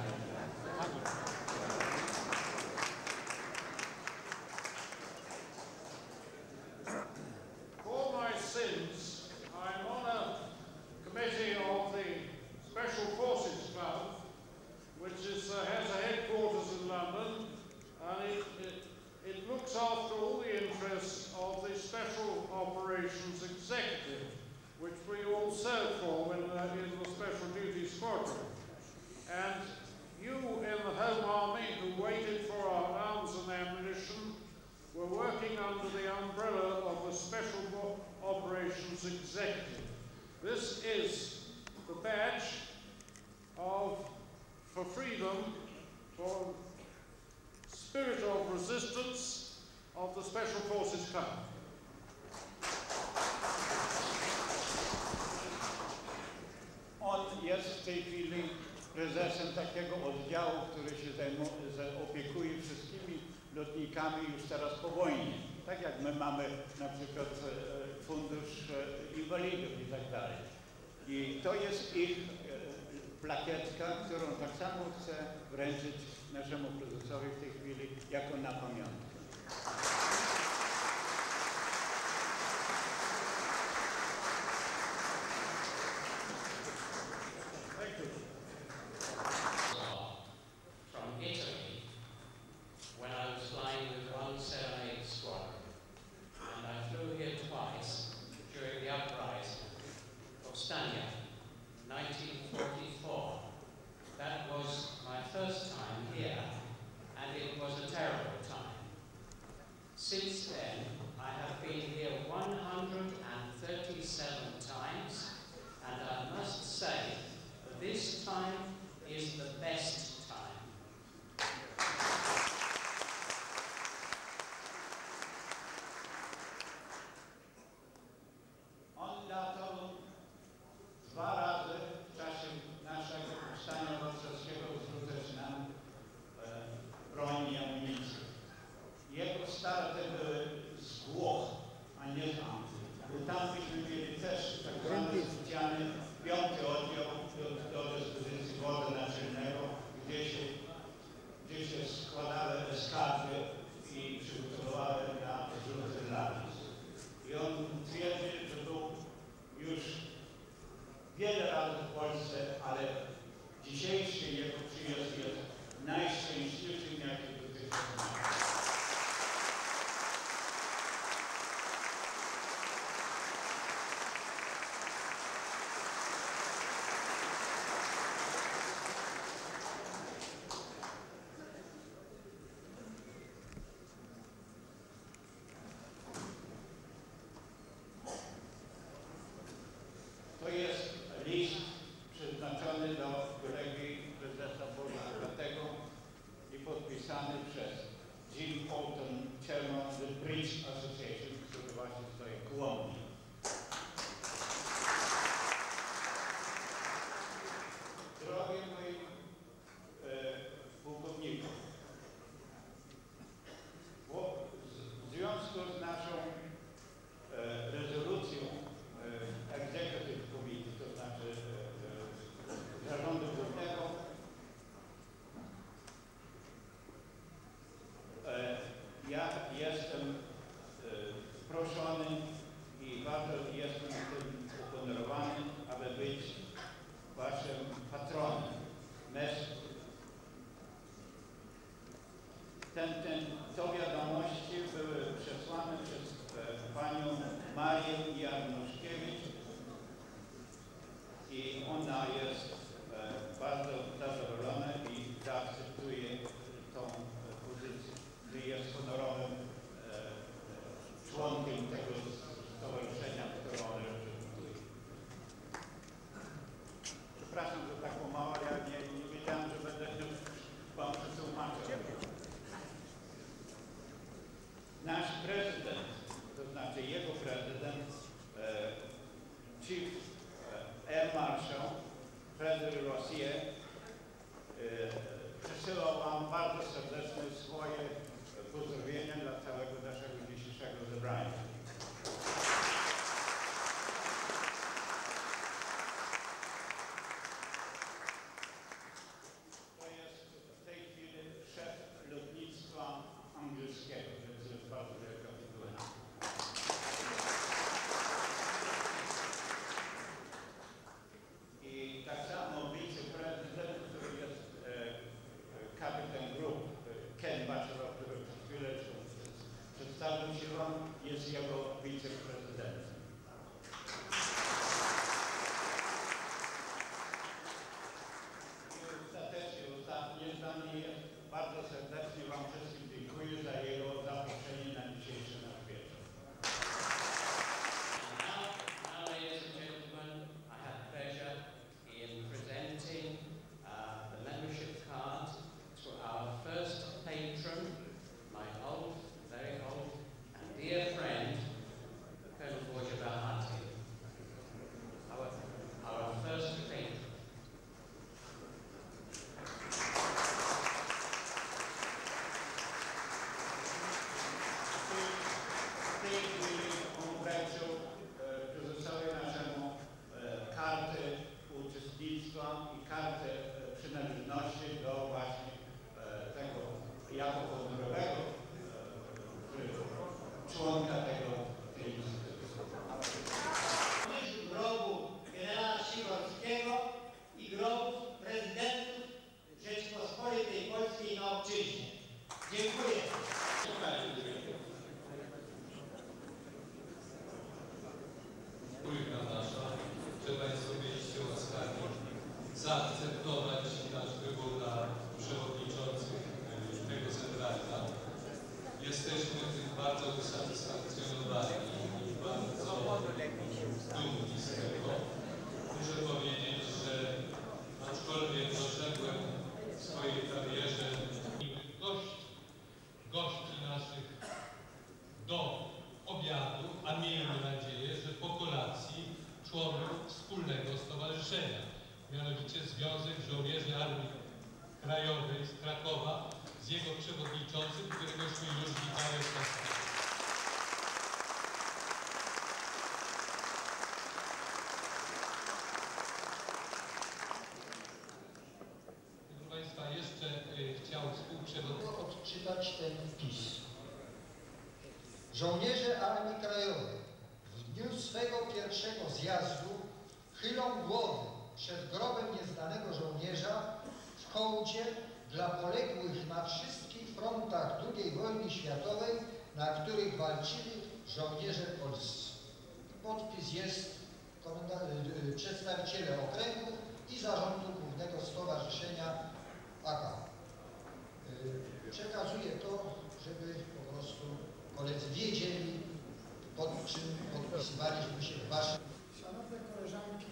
For my sins, I'm on a committee of the Special Forces Club, which is, uh, has a headquarters in London, and it, it, it looks after all the interests of the Special Operations Executive, which we all serve for in, uh, in the Special Duty Squadron. And you in the Home Army who waited for our arms and ammunition were working under the umbrella of the Special Operations Executive. This is the badge of, for freedom, for spirit of resistance of the Special Forces Club. On jest w tej chwili prezesem takiego oddziału, który się opiekuje wszystkimi lotnikami już teraz po wojnie. Tak jak my mamy na przykład fundusz inwalidów i tak dalej. I to jest ich plakietka, którą tak samo chcę wręczyć naszemu prezesowi w tej chwili jako na pamiątkę. From Italy, when I was flying with one seventy-eight Squadron, and I flew here twice during the uprising of Stania, nineteen forty-four. That was my first time here, and it was a terrible time. Since then, I have been here one hundred thirty-seven times, and I must say, this time is the best time. On latał dwa razy w czasie naszego powstania warszawskiego zrzucać nam e, broń i amunicję. Jego starty były z Włoch, a nie z Anglii. Bo tam byśmy mieli też tak zwany specjalny piąty oddział do, do dyspozycji wodu naczelnego, gdzie się, gdzie się składały eskadry i przygotowywały na zrzuty lapis. I on twierdzi, że był już wiele razy w Polsce, ale dzisiejszy jego przyjazd jest najszczęśliwszym, jaki dotychczas miał. To jest list przeznaczony do kolegi prezesa Bożego i podpisany przez Jim Bolton, chairman of the Bridge Association, który właśnie stoi koło mnie. Drogie moi e, pułkowniku, w związku z naszą e, rezolucją e, Executive Committee, to znaczy e, e, Zarządu Głównego, e, ja jestem e, proszony i bardzo jestem tym uhonorowany, aby być waszym patronem. Ten, ten, to wiadomości były przesłane przez e, panią Marię Januszkiewicz i ona jest e, bardzo zadowolona i zaakceptuje tą e, pozycję, że jest honorowym e, członkiem tego stowarzyszenia, które ona reprezentuje. Przepraszam, że tak mało, ja nie, nie wiedziałem, że będę wam przetłumaczył. Nasz prezydent, to znaczy jego prezydent, e, Chief Air Marshal Frédéric Rossier, e, przesyłał wam bardzo serdecznie swoje pozdrowienia dla całego naszego dzisiejszego zebrania. To jest w tej chwili szef lotnictwa angielskiego, więc jest bardzo wielka tytuła. I tak samo wiceprezydent, który jest e, kapitan grup, Ken Bachelor, który przed chwileczką przedstawił się wam, jest jego wiceprezydentem. I ostatecznie, ostatnie zdanie jest, bardzo serdecznie wam wszystkim dziękuję za jego zaproszenie na dzisiejszy nasz wieczór. Now, now, ladies and gentlemen, I have pleasure in presenting uh, the membership card to our first patron, my old, very old and dear friend, Colonel Borja Bahati. Our, our first patron. W tej chwili on wręczył e, prezesowi naszemu e, karty uczestnictwa i kartę e, przynależności do właśnie e, tego jako honorowego e, członka tego tej instytucji. Grobu generała Sikorskiego i grobów prezydentów Rzeczypospolitej Polskiej na obczyźnie. Dziękuję. Trójka nasza, że Państwo byliście łaskawi zaakceptować nasz wybór na przewodniczących tego zebrania. Jesteśmy tym bardzo usatysfakcjonowani i bardzo dumni z tego. Muszę powiedzieć, że aczkolwiek doszedłem Krajowej z Krakowa, z jego przewodniczącym, któregośmy już witali w Krakowie. Proszę Państwa, jeszcze y, chciał współprzewodniczący odczytać ten wpis. Żołnierze Armii Krajowej w dniu swego pierwszego zjazdu chylą głowy przed grobem nieznanego żołnierza w hołdzie dla poległych na wszystkich frontach drugiej wojny światowej, na których walczyli żołnierze polscy. Podpis jest przedstawiciele okręgów i zarządu Głównego Stowarzyszenia A K. Przekazuję to, żeby po prostu koledzy wiedzieli, pod czym podpisywaliśmy się w waszym... Szanowne koleżanki,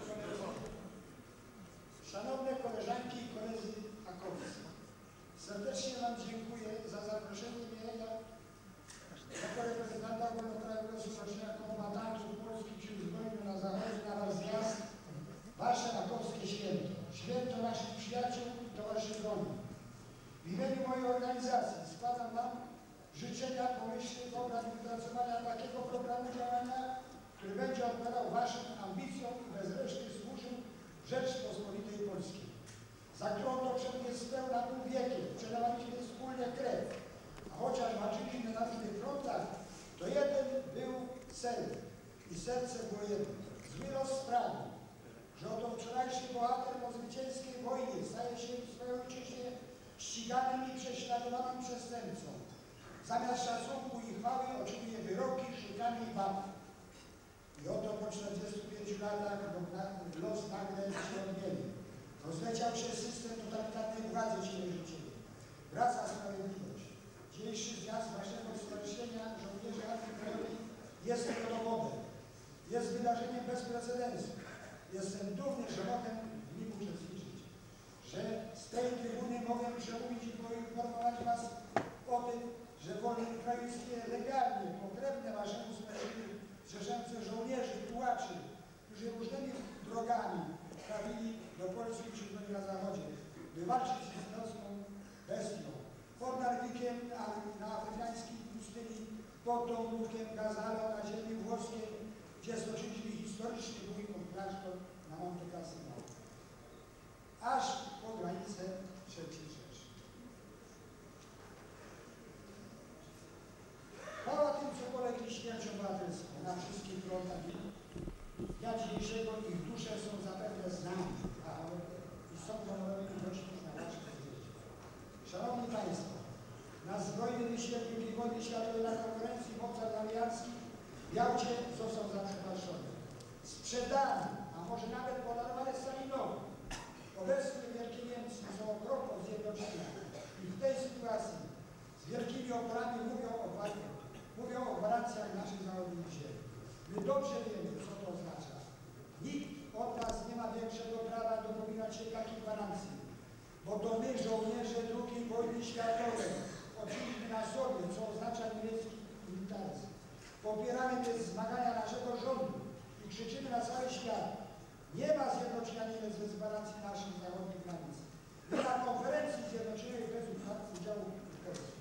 Szanowne koleżanki i koledzy akowcy, serdecznie wam dziękuję za zaproszenie mnie jako reprezentanta Ogólnokrajowego Stowarzyszenia Kombatantów Polskich Sił Zbrojnych na Zachodzie na wasz zjazd, wasze akowskie święto, święto naszych przyjaciół i towarzyszy broni. W imieniu mojej organizacji składam wam życzenia, pomyślnych obrad wypracowania takiego programu działania, który będzie odpowiadał waszym ambicjom i bez reszty służył Rzeczpospolitej Polskiej, za którą to przecież spełna pół wiekiem przelewaliśmy wspólnie krew, a chociaż walczyliśmy na różnych frontach, to jeden był cel i serce było jedno. Zły los sprawił, że oto wczorajszy bohater po zwycięskiej wojnie staje się w swojej ojczyźnie ściganym i prześladowanym przestępcą. Zamiast szacunku i chwały otrzymuje wyroki, szykany i bat. I oto po czterdziestu pięciu latach los nagle się odmieni. Rozleciał się system totalitarnej władzy cielewiczowej. Wraca sprawiedliwość. Dzisiejszy zjazd waszego stowarzyszenia żołnierzy Armii Krajowej jest tego dowodem. Jest wydarzeniem bez precedensu. Jestem dumny, że mogę w nim uczestniczyć. Że z tej trybuny mogę przemówić i poinformować was o tym, że w wolnym kraju istnieje legalnie, pokrewne waszemu społeczeństwu zrzeszające żołnierzy, tułaczy, którzy różnymi drogami trafili do Polski czy na Zachodzie, by walczyć z islamską bestią. Pod Narwikiem na afrykańskiej pustyni, pod Dąbrówkiem, Gazalą na ziemi włoskiej, gdzie stoczyli historyczny bój o klasztor na Monte Cassino. Aż po granicę trzeciej Rzeszy. Chwała tym, co polegli śmiercią bohaterską na wszystkich frontach. Dnia dzisiejszego ich dusze są zapewne znane i są honorowymi gośćmi na waszym zjeździe. Szanowni Państwo, na zbrojnym wysiłku drugiej wojny światowej na konferencji w obcach alianckich w Jałcie został zaprzepatrzony. Sprzedany, a może nawet podarowany Stalinowi. Obecnie Wielkie Niemcy są okropną zjednoczenia i w tej sytuacji z wielkimi oporami mówią o walce. Mówią o gwarancjach naszych zachodnich ziem. My dobrze wiemy, co to oznacza. Nikt od nas nie ma większego prawa dopominać się takich gwarancji, bo to my, żołnierze drugiej wojny światowej, odczuliśmy na sobie, co oznacza niemiecki militaryzm. Popieramy te zmagania naszego rządu i krzyczymy na cały świat. Nie ma zjednoczenia Niemiec bez gwarancji naszych zachodnich granic. My na konferencji zjednoczonej bez udziału Polski.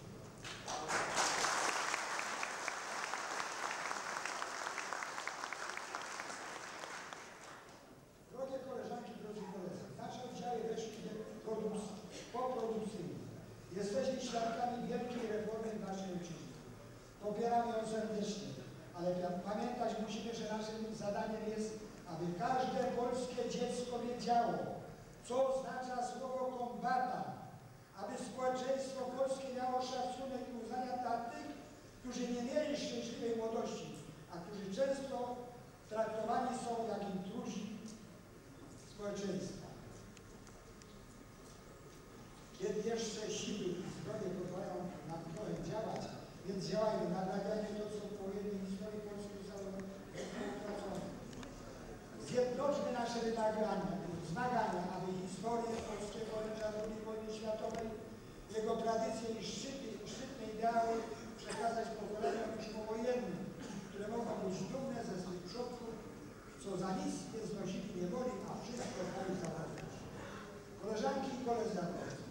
Drogie koleżanki, drodzy koledzy, nasze oddziały weszły do poprodukcyjne. Jesteśmy świadkami wielkiej reformy w naszej ojczyźnie. Popieramy ją serdecznie, ale pamiętać musimy, że naszym zadaniem jest, aby każde polskie dziecko wiedziało, co oznacza słowo kombata, aby społeczeństwo polskie miało szacunek i uznania dla tych, którzy nie mieli szczęśliwej młodości, a którzy często traktowani są jak intruzi społeczeństwa. Kiedy jeszcze siły i zbroje pozwalają nam trochę działać, więc działajmy, nadrabiajmy to, co po jednej historii polskiej zostało utracone. Zjednoczmy nasze wymagania, zmagania, aby historię polskiego oręża drugiej wojny światowej, jego tradycje i szczyty, szczytne ideały przekazać pokoleniom już powojennym, które mogą być dumne ze swych przodków, co za nic nie znosili niewoli, a wszystko dały za wolność. Koleżanki i koledzy,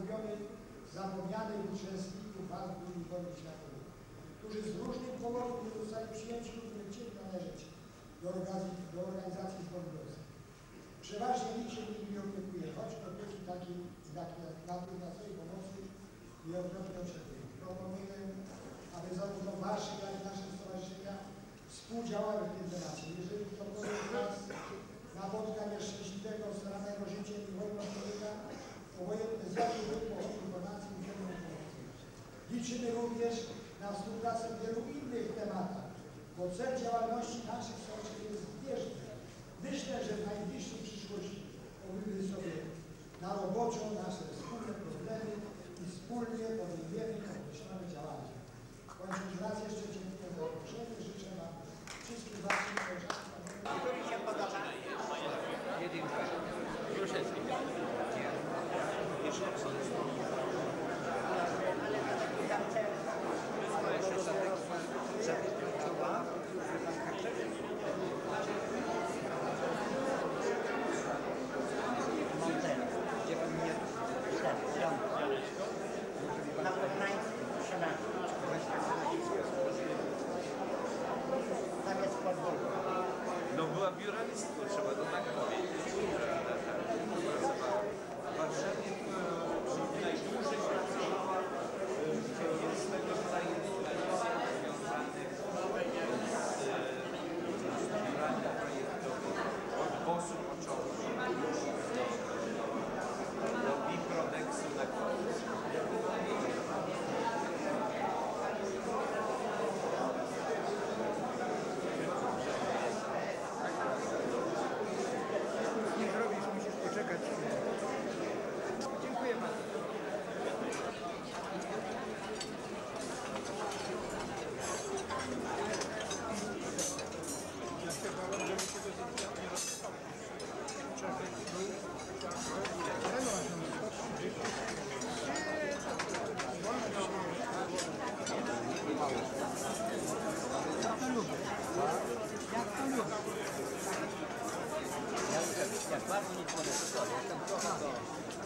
umówionej, zapomnianej uczestników walk II wojny światowej, którzy z różnych powodów nie zostali przyjęci lub nie chcieli należeć do organizacji, do organizacji zbrodniczych. Przeważnie nikt się nimi nie opiekuje, choć opieki takiej natychmiastowej pomocy nieodwrotnie oczekują. Proponuję, aby zarówno wasze, jak i nasze stowarzyszenia współdziałały w tym temacie. Jeżeli ktokolwiek z nas napotka nieszczęśliwego, staranego życiem i wojną człowieka, obojętny z jakich pochodzi informacji udzielną pomocy. Liczymy również na współpracę w wielu innych tematach, bo cel działalności naszych stowarzyszeń jest zbieżny. Myślę, że w najbliższej przyszłości omówimy sobie na roboczo nasze wspólne problemy i wspólnie podejmiemy określone działania. Kończąc raz jeszcze dziękuję za zaproszenie. Życzę Wam wszystkim waszym koleżankom. Który się podoba? Jedynka. Gruszewski. Ale tam cel. Wszystko jeszcze zapięciowa. Montel. Gdzie pan mnie... Na Podnańsku. Tam jest podwórko. No była biuralistką, trzeba to tak powiedzieć. W Warszawie najdłużej pracowała z tego rodzaju instytucjach związanych z biurami projektowymi. Od bosu począwszy do Biprodeksu na końcu. Jak bardzo nie powiem, to jestem trochę do...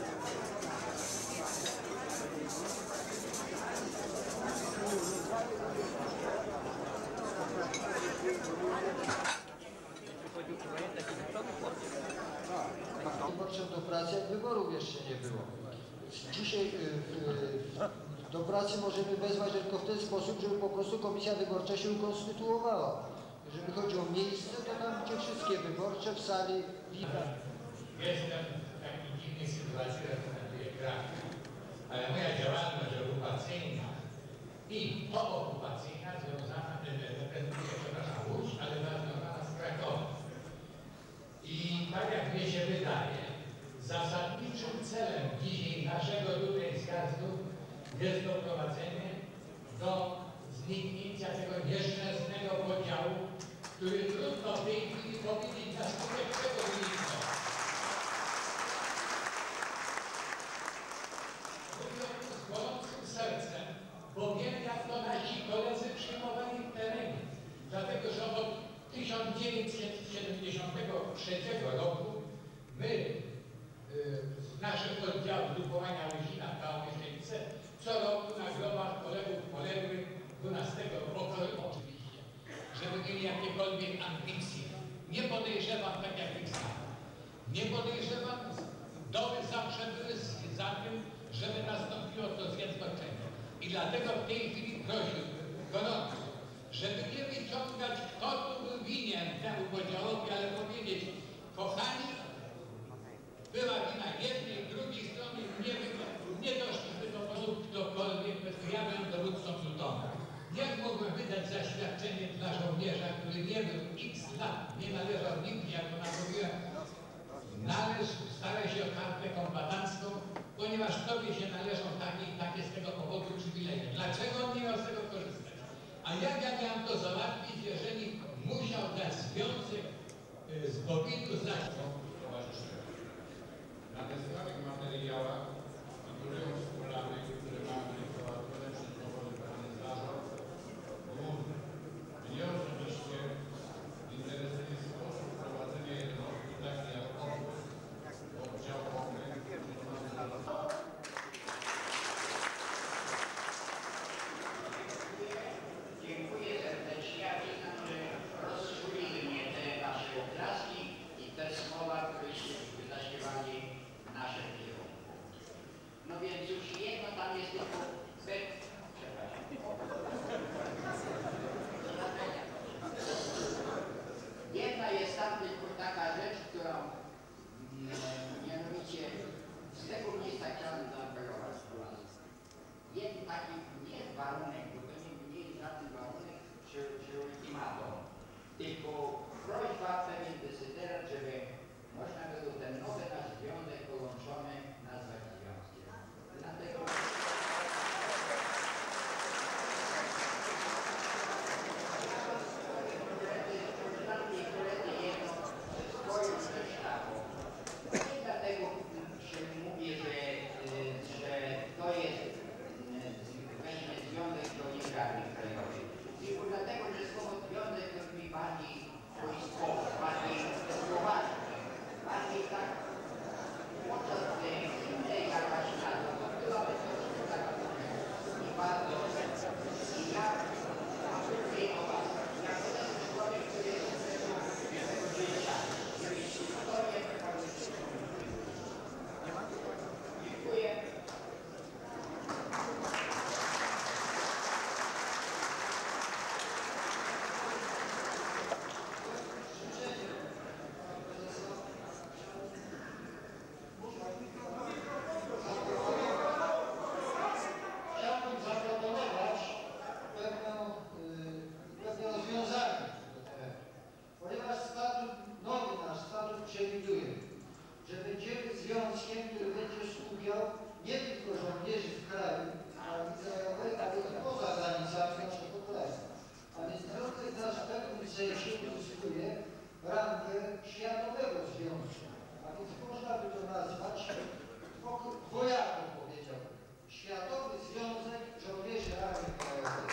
Wyborczym do pracy, jak wyborów jeszcze nie było. Dzisiaj y, y, do pracy możemy wezwać tylko w ten sposób, żeby po prostu komisja wyborcza się ukonstytuowała. Jeżeli chodzi o miejsce, to tam gdzie wszystkie wyborcze w sali widać. Jestem w takiej dziwnej sytuacji, reprezentuję Kraków, ale moja działalność okupacyjna i pookupacyjna związana, reprezentuje, przepraszam, Łódź, ale związana z Krakowem. I tak jak mi się wydaje, zasadniczym celem dzisiaj naszego tutaj zjazdu jest doprowadzenie do zniknięcia tego nieszczęsnego podziału, który trudno w tej chwili powiedzieć na skutek czego wyniknął. Mówię o tym z bolącym sercem, bo wiem, jak to nasi koledzy przyjmowali w terenie. Dlatego, że od tysiąc dziewięćset siedemdziesiątego trzeciego roku my yy, z naszych oddziałów grupowania Łysina w Kałmyszewce co roku na grobach kolegów poległych dwunastego roku oczywiście, żeby mieli jakiekolwiek ambicje. Nie podejrzewam, tak jak ich znam. Nie podejrzewam, doły zawsze były za tym, żeby nastąpiło to zjednoczenie. I dlatego w tej chwili prosiłbym gorąco, żeby nie wyciągać, kto tu był winien temu podziałowi, ale powiedzieć, kochani, była wina jednej, drugiej strony, nie, nie doszliśmy do powodu ktokolwiek, ja byłem dowódcą plutonu. Jak mogłem wydać zaświadczenie dla żołnierza, który nie był x lat, nie należał nigdzie, jak to mówiłem, należy, staraj się o kartę kombatancką, ponieważ tobie się należą takie i takie z tego powodu przywileje. Dlaczego on nie miał z tego korzystać? A jak ja miałem to załatwić, jeżeli musiał dać związek z Bobitu za towarzyszyłem? Na testowanych materiałach figurują wspólnoty, które mamy prowadzone przez powody Pani Zarząd Główny. Mnie osobiście interesuje sposób prowadzenia jednostki, taki jak obóz, oddział udział nie tylko żołnierzy w kraju Armii Krajowej, ale i poza granicami naszego kraju. A więc Związek nasz w pewnym sensie uzyskuje rangę światowego związku. A więc można by to nazwać dwojako, powiedziałbym. Światowy Związek Żołnierzy Armii Krajowej.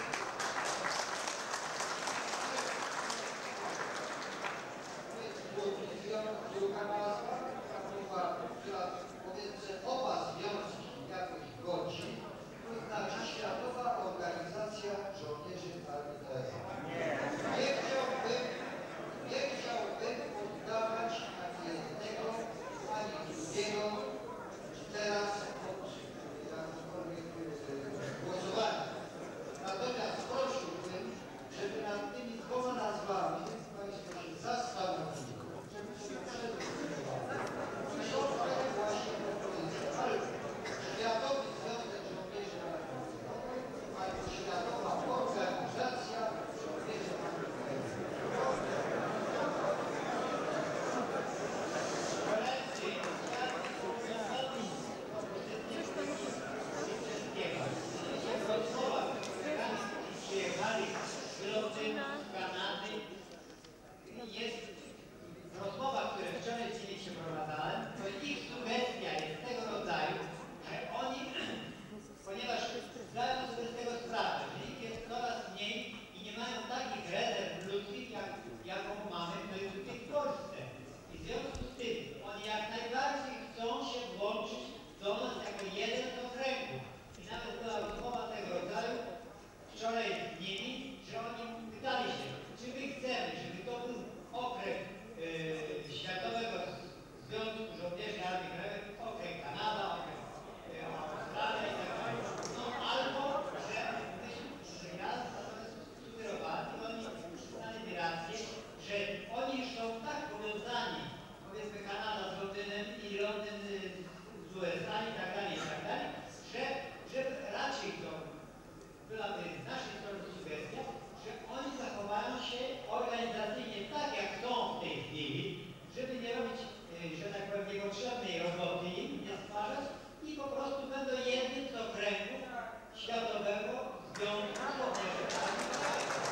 Druga nazwa, która powiedzmy oba związki jakoś godzi, to znaczy Światowa Organizacja Żołnierzy Armii Krajowej. Nie chciałbym, nie chciałbym poddawać ani jednego, ani drugiego teraz od jakiegokolwiek głosowania. Natomiast prosiłbym, żeby nad tymi dwoma nazwami Państwo się zastanowili. Światowy Związek Żołnierzy Armii Krajowej albo Światowa Organizacja Żołnierzy Armii Przyjechali z Londynu, z Kanady. Jest w rozmowach, które wczoraj z nimi przeprowadzałem, to ich sugestia jest tego rodzaju, że oni, ponieważ zdają sobie z tego sprawę, że ich jest coraz mniej i nie mają takich rezerw ludzkich, jak, jaką mamy w Polsce. I w związku z tym oni jak najbardziej chcą się włączyć do nas jako jeden z okręgów. I nawet była rozmowa tego rodzaju wczoraj z nimi, że oni pytali się, czy my chcemy, żeby to był okręg yy, Światowego Związku Żołnierzy Armii Krajowej, okręg Kanada, okręg yy, Australia i tak dalej. No albo, że myśmy, że ja sugerowałem i oni przyznali mi rację, że oni są tak powiązani, powiedzmy Kanada z Londynem i Londyn z U S A i tak dalej, i tak dalej, że, że raczej to byłaby z naszej strony sugestia, że oni zachowają się organizacyjnie tak, jak są w tej chwili, żeby nie robić, że tak powiem, niepotrzebnej roboty im, nie stwarzać i po prostu będą jednym z okręgów Światowego Związku Żołnierzy Armii Krajowej.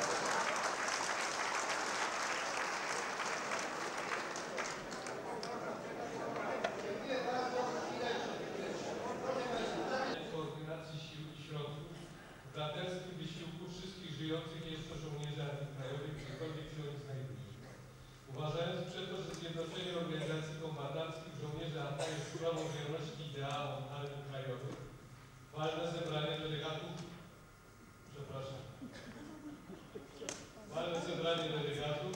Koordynacji sił i środków w braterskim wysiłku wszystkich żyjących jeszcze żołnierzy Armii Krajowej, gdziekolwiek się oni znajdują. Uważając przeto, że zjednoczenie organizacji kombatanckich żołnierzy armii jest sprawą wierności ideałom Armii Krajowej, walne zebranie delegatów, przepraszam, walne zebranie delegatów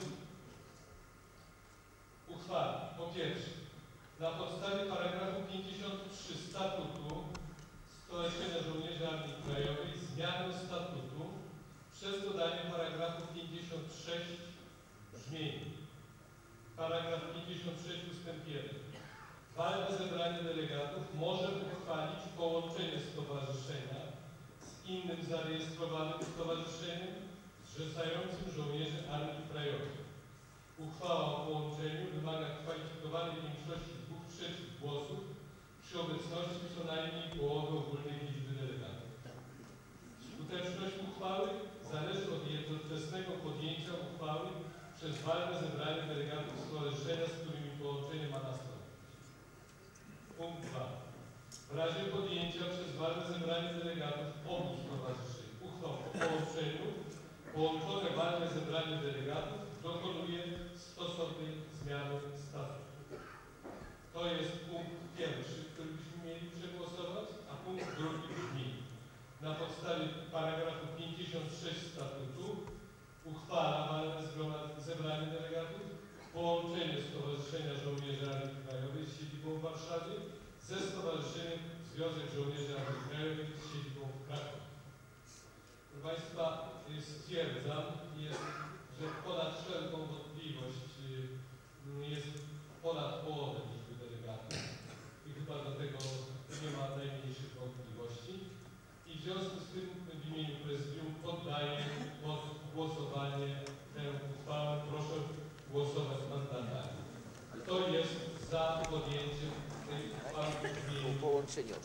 uchwali. Po pierwsze, na podstawie paragrafu pięćdziesiątego trzeciego statutu Stowarzyszenia Żołnierzy Armii Krajowej zmianę statutu przez dodanie paragrafu pięćdziesiątego szóstego brzmieniu. Paragraf pięćdziesiąty trzeci ustęp jeden. Walne zebranie delegatów może uchwalić połączenie stowarzyszenia z innym zarejestrowanym stowarzyszeniem zrzeszającym żołnierzy Armii Krajowej. Uchwała o połączeniu wymaga kwalifikowanej większości dwóch trzecich głosów przy obecności co najmniej połowy ogólnej liczby delegatów. Skuteczność uchwały zależy od jednoczesnego podjęcia uchwały przez walne zebranie delegatów stowarzyszenia, z którymi połączenie ma nastąpić. Punkt dwa. W razie podjęcia przez walne zebranie delegatów obu stowarzyszeń uchwał o połączeniu, połączone walne zebranie delegatów dokonuje stosownej zmiany statutu. To jest punkt pierwszy, który byśmy mieli przegłosować, a punkt drugi brzmi: na podstawie paragrafu pięćdziesiątego szóstego statutu uchwala walne zebranie delegatów połączenie Stowarzyszenia Żołnierzy Armii Krajowej z siedzibą w Warszawie ze Stowarzyszeniem Związek Żołnierzy Armii Krajowej z siedzibą w Krakowie. Proszę Państwa, stwierdzam, jest, że ponad wszelką wątpliwość jest ponad połowę liczby delegatów i chyba do tego nie ma najmniejszych wątpliwości. I w związku z tym w imieniu prezydium poddaję pod głosowanie tę uchwałę. Proszę głosować mandatami. Kto jest za podjęciem tej uchwały brzmi Połączeniowa.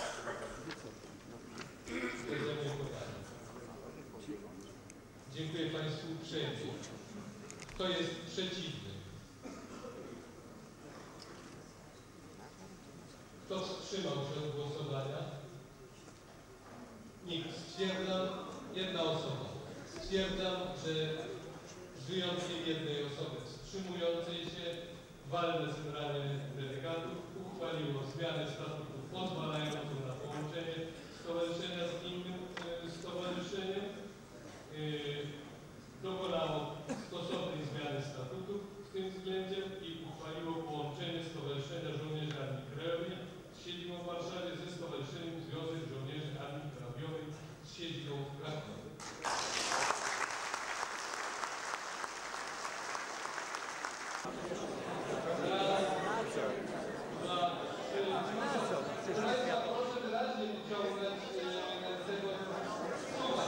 stwierdzenie podania. Dziękuję Państwu uprzejmie. Kto jest przeciwny? Kto wstrzymał się od głosowania? Nikt. Stwierdzam, jedna osoba. Stwierdzam, że z wyjątkiem jednej osoby wstrzymującej się walne zebranie delegatów uchwaliło zmianę statutu pozwalającą na połączenie stowarzyszenia z innym e, stowarzyszeniem. E, dokonało stosownej zmiany statutu w tym względzie i uchwaliło połączenie Stowarzyszenia Żołnierzy Armii Krajowej z siedzibą w Warszawie ze Stowarzyszeniem Związek Żołnierzy Armii Krajowej z siedzibą w Krakowie. Proszę wyraźnie wyciągnąć tego słucha.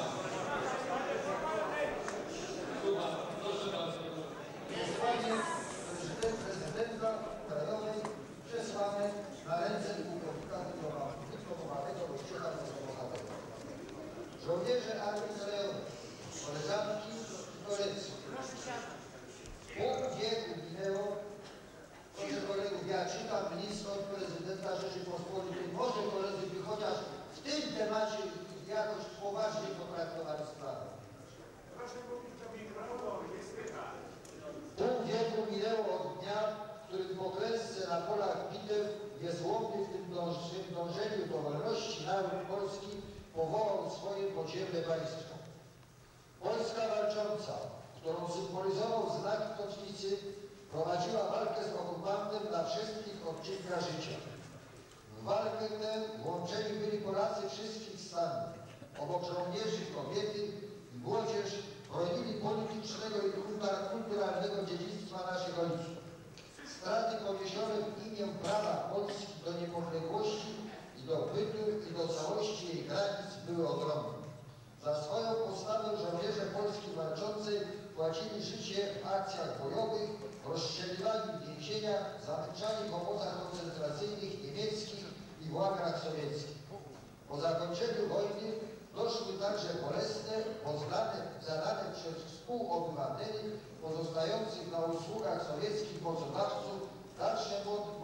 Słucha, proszę bardzo. Posłanie prezydenta krajowej przesłane na ręce pułkownika dyplomowanego Wojciecha Bohatera. Żołnierze Armii Krajowej, koleżanki i koledzy. Pół wieku minęło. Proszę kolegów, ja czytam list od prezydenta Rzeczypospolitej. Może koledzy by chociaż w tym temacie jakoś poważnie potraktowali sprawę. Proszę mówić do mikrofonu, nie słychać. Pół wieku minęło od dnia, w którym po klęsce na polach bitew niezłomny w tym dążeniu do wolności naród polski powołał swoje podziemne państwo. Polska walcząca, którą symbolizował znak kotwicy, prowadziła walkę z okupantem dla wszystkich odcinkach życia. W walkę tę włączeni byli Polacy wszystkich stanów. Obok żołnierzy, kobiety i młodzież bronili politycznego i kulturalnego dziedzictwa naszych ojców. Straty poniesione w imię prawa Polski do niepodległości i do bytu i do całości jej granic były ogromne. Za swoją postawę żołnierze Polski walczącej płacili życie w akcjach bojowych, rozstrzeliwani w więzieniach, zamęczani w obozach koncentracyjnych niemieckich i w łagrach sowieckich. Po zakończeniu wojny doszły także bolesne, poznane, zadane przez współobywateli pozostających na usługach sowieckich mocodawców dalsze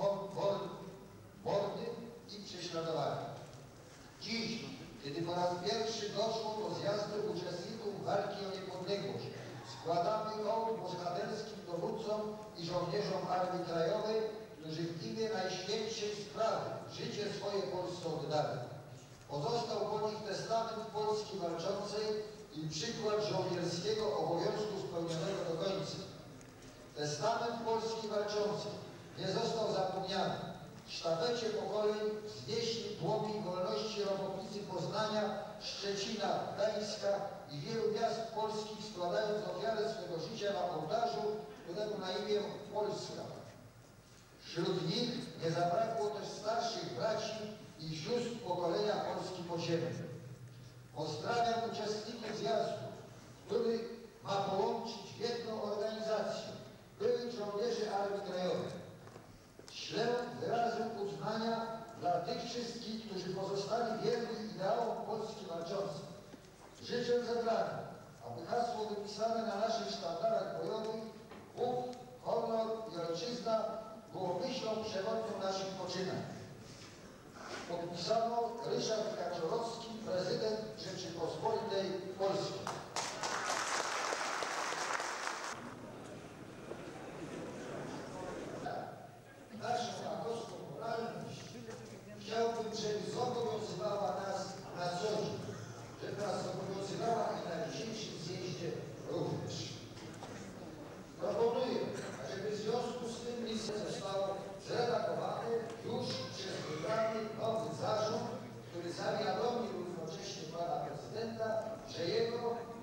mordy i prześladowania. Dziś, kiedy po raz pierwszy doszło do zjazdu uczestników walki o niepodległość, składamy hołd bohaterskim dowódcom i żołnierzom Armii Krajowej, którzy w imię najświętszej sprawy życie swoje Polsce oddali. Pozostał po nich testament Polski walczącej i przykład żołnierskiego obowiązku spełnionego do końca. Testament Polski walczącej nie został zapomniany. W sztafecie pokoleń wznieśli płomień wolności robotnicy Poznania, Szczecina, Gdańska i wielu miast polskich, składając ofiarę swego życia na ołtarzu, któremu na imię Polska. Wśród nich nie zabrakło też starszych braci i sióstr pokolenia Polski podziemnej. Pozdrawiam uczestników zjazdu, który ma połączyć w jedną organizację byłych żołnierzy Armii Krajowej. Ślę wyrazy uznania dla tych wszystkich, którzy pozostali wierni ideałom Polski walczącej. Życzę zebranym, aby hasło wypisane na naszych sztandarach bojowych Bóg, honor i ojczyzna było myślą przewodnią naszych poczynań. Podpisano Ryszard Kaczorowski, prezydent Rzeczypospolitej Polskiej. Nasza makowską moralność chciałbym, żeby zobowiązywała nas na co dzień, żeby nas zobowiązywała i na dzisiejszym zjeździe również. Proponuję, żeby w związku z tym listem został zredagowany już przez wybrany nowy zarząd, który zawiadomił równocześnie pana prezydenta, że jego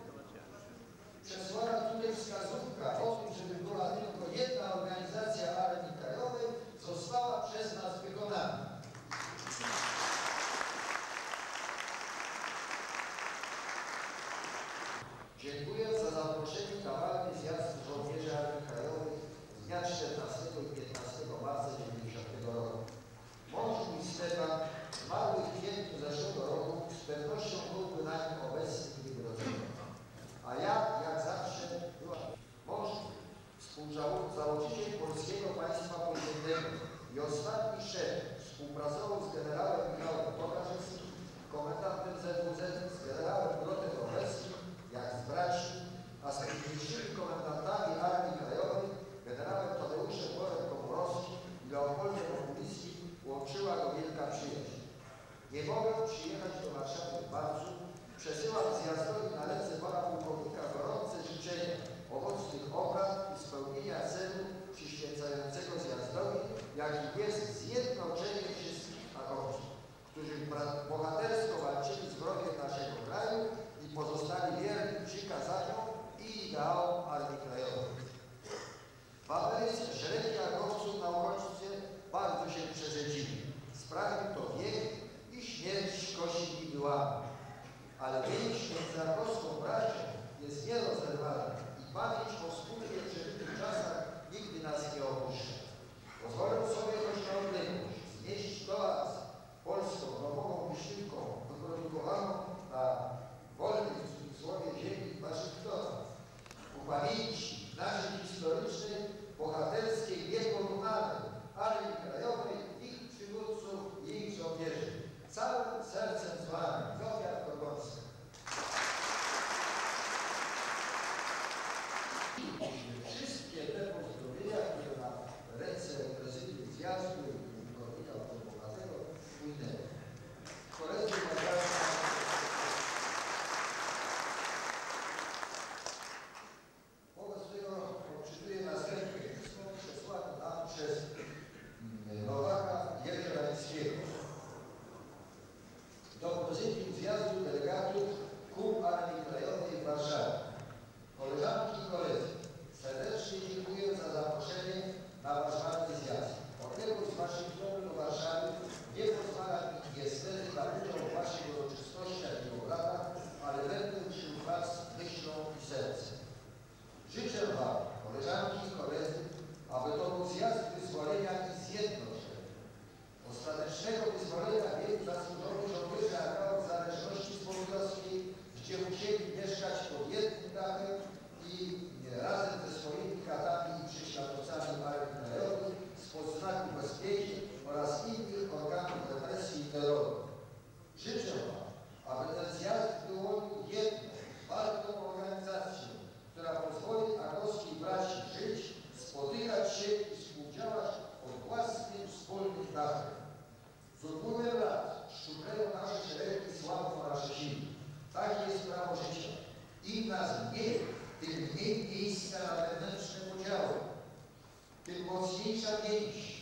ostatni szef współpracował z generałem Michałem Tokarzewskim, komendantem Z W Z, z generałem Grotem Orlewskim, jak z braci, a z najwyższymi komendantami Armii Krajowej, generałem Tadeuszem Borem Komorowskim i Leopoldem Okulickim łączyła go wielka przyjaźń. Nie mogę przyjechać do Warszawy w marcu. Przesyłam zjazdowi na ręce pana pułkownika gorące życzenia owocnych obrad i spełnienia celu przyświecającego zjazdowi, jakim jest zjednoczenie wszystkich narodów, którzy bohatersko walczyli z wrogiem naszego kraju i pozostali wierni przykazaniom i ideałom Armii Krajowej. W Ameryce szeregi agowców na uchodźstwie bardzo się przerzedziły. Sprawił to wiek i śmierć kości i byłami. Ale więź między agowską bracią jest nierozerwalna i pamięć o wspólnie przeżytych czasach nigdy nas nie opuszcza. Pozwolę sobie choć na odległość znieść toast polską domową wysiłką wyprodukowaną na wolnej w cudzysłowie ziemi Waszyngtona. Ku pamięci naszej historycznej, bohaterskiej, nieporównanej Armii Krajowej, ich przywódców i ich żołnierzy. Całym sercem z wami, Zofia Korbowska. Wszystkie te pozdrowienia, które na ręce prezydium zjazdu i Korwina Bogatego płynęły. Koledzy wobec tego odczytuję następny pismo przesłane nam przez Nowaka Jagiellońskiego. Do prezydium zjazdu delegatów Kół Armii Krajowej w Warszawie. Koleżanki i koledzy, serdecznie dziękuję za zaproszenie na wasz ważny zjazd. Odległość z Waszyngtonu do Warszawy nie pozwala mi niestety na udział w waszych uroczystościach i obradach, ale będę wśród was myślą i sercem. Życzę wam, koleżanki i koledzy, aby to był zjazd wyzwolenia i zjednoczenia. Ostatecznego wyzwolenia wielu zasłużonych żołnierzy A K O w zależności smoleńskiej, gdzie musieli mieszkać pod jednym dachem i razem ze swoimi katami i prześladowcami Armii Krajowej spod znaku bezpieczeń oraz innych organów represji i terroru. Życzę wam, aby ten zjazd wyłonił jedną, walką organizację, która pozwoli agowskiej braci żyć, spotykać się i współdziałać pod własnym wspólnym dachem. Z upływem lat szczupleją nasze szeregi i słabną nasze siły. Takie jest prawo życia. Im nas mniej, tym mniej miejsca na wewnętrzne podziały, tym mocniejsza więź,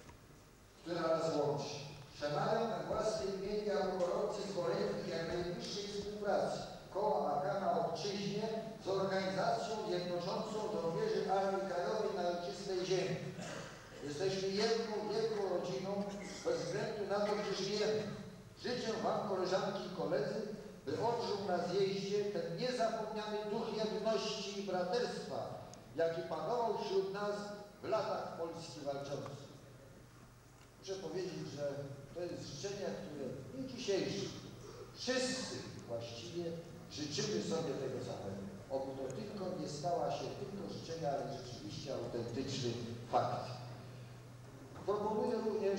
która nas łączy. Przemawiam na własne imię jako gorący zwolennik jak najbliższej współpracy Koła A K na obczyźnie z organizacją jednoczącą żołnierzy Armii Krajowej na ojczystej ziemi. Jesteśmy jedną wielką rodziną bez względu na to, gdzie żyjemy. Życzę wam, koleżanki i koledzy, by odżył na zjeździe ten niezapomniany duch jedności i braterstwa, jaki panował wśród nas w latach Polski walczącej. Muszę powiedzieć, że to jest życzenie, które w dniu dzisiejszym wszyscy właściwie życzymy sobie tego samego. Oby to tylko nie stała się tylko życzenia, ale rzeczywiście autentyczny fakt. Proponuję również,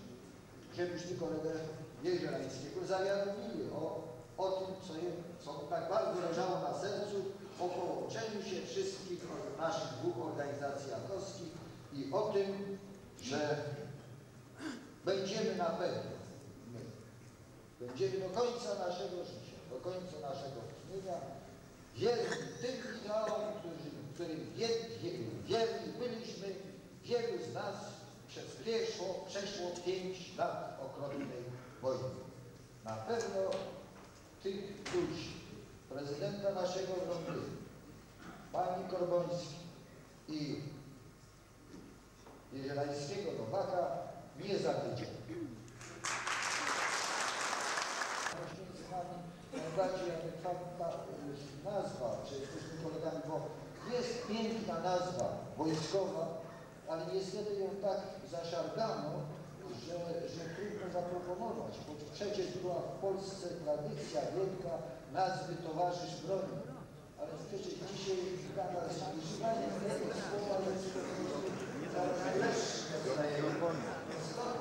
żebyśmy kolegę Jezielańskiego zawiadomili o, o tym, co, je, co tak bardzo leżało na sercu, o połączeniu się wszystkich naszych dwóch organizacji akowskich i o tym, że będziemy na pewno, my, będziemy do końca naszego życia, do końca naszego istnienia wierni tym ideałom, którym wierni byliśmy, wielu z nas przez przeszło, przeszło pięć lat okropnej wojny. Na pewno tych ludzi, prezydenta naszego rządu, pani Korbońskiej i Jezielańskiego Nowaka nie zawiedzią. Najbardziej adekwatna nazwa, czy jesteśmy kolegami, bo jest piękna nazwa wojskowa, ale niestety ją tak zaszargano, że, że trudno zaproponować, bo przecież była w Polsce tradycja wielka nazwy towarzysz broni. Ale przecież dzisiaj używanie tego słowa jest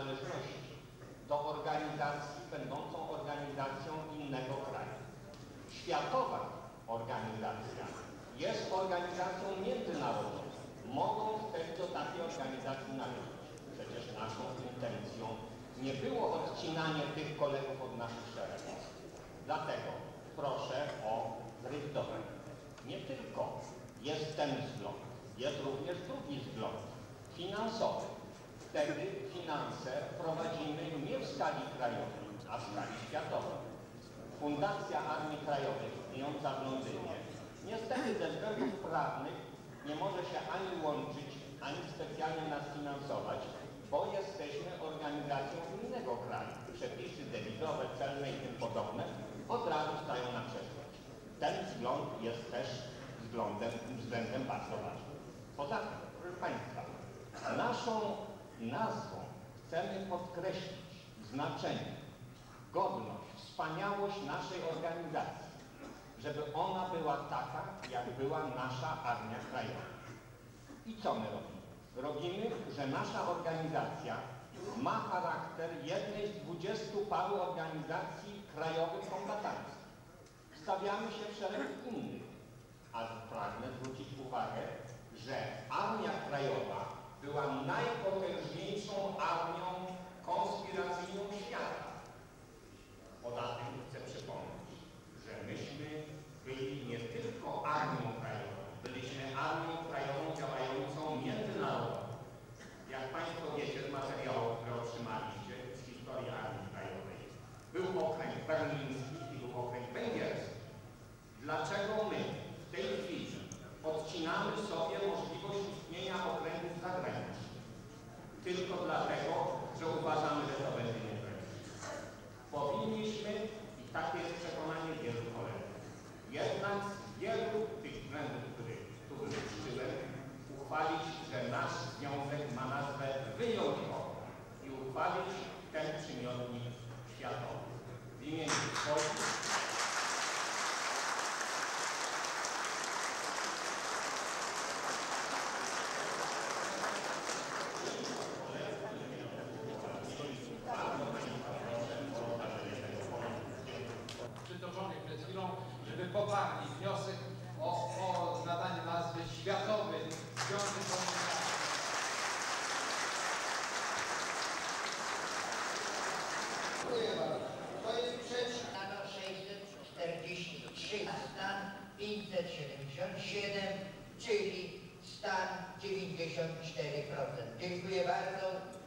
przynależności do organizacji będącą organizacją innego kraju. Światowa organizacja jest organizacją międzynarodową. Mogą wtedy do takiej organizacji należeć. Przecież naszą intencją nie było odcinanie tych kolegów od naszych szeregów. Dlatego proszę o zrewidowanie. Nie tylko jest ten wzgląd, jest również drugi wzgląd, finansowy. Wtedy finanse prowadzimy nie w skali krajowej, a w skali światowej. Fundacja Armii Krajowej istniejąca w Londynie niestety ze względów prawnych nie może się ani łączyć, ani specjalnie nas finansować, bo jesteśmy organizacją innego kraju. Przepisy dewizowe, celne i tym podobne od razu stają na przeszkodzie. Ten wzgląd jest też względem, względem bardzo ważnym. Poza tym, proszę Państwa, naszą nazwą chcemy podkreślić znaczenie, godność, wspaniałość naszej organizacji, żeby ona była taka, jak była nasza Armia Krajowa. I co my robimy? Robimy, że nasza organizacja ma charakter jednej z dwudziestu paru organizacji krajowych kombatanckich. Stawiamy się w szeregu innych, ale pragnę zwrócić uwagę, że Armia Krajowa była najpotężniejszą armią konspiracyjną świata. Poza tym chcę przypomnieć, że myśmy byli nie tylko Armią Krajową, byliśmy Armią Krajową działającą międzynarodowo. Jak Państwo wiecie z materiałów, które otrzymaliście z historii Armii Krajowej, był okręg berliński i był okręg węgierski. Dlaczego my w tej chwili odcinamy sobie możliwość istnienia okręgów zagranicznych? Tylko dlatego, że uważamy, że to będzie niesprawiedliwe. Powinniśmy, i takie jest przekonanie wielu kolegów, jednak z wielu tych względów, których tu wyliczyłem, uchwalić, że nasz związek ma nazwę wyjątkową i uchwalić ten przymiotnik światowy. W imieniu swoim przytoczonych przed chwilą, żeby poparli wniosek o, o nadanie nazwy Światowy Związek Komunikacji. Dziękuję bardzo. To jest przeciw. sześćset czterdzieści trzy, stan pięćset siedemdziesiąt siedem, czyli stan dziewięćdziesiąt cztery procent. Dziękuję bardzo.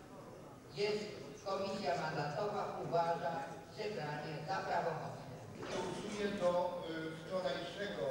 Jest komisja mandatowa, uważa zebranie za prawomocne. Stosuję do y, wczorajszego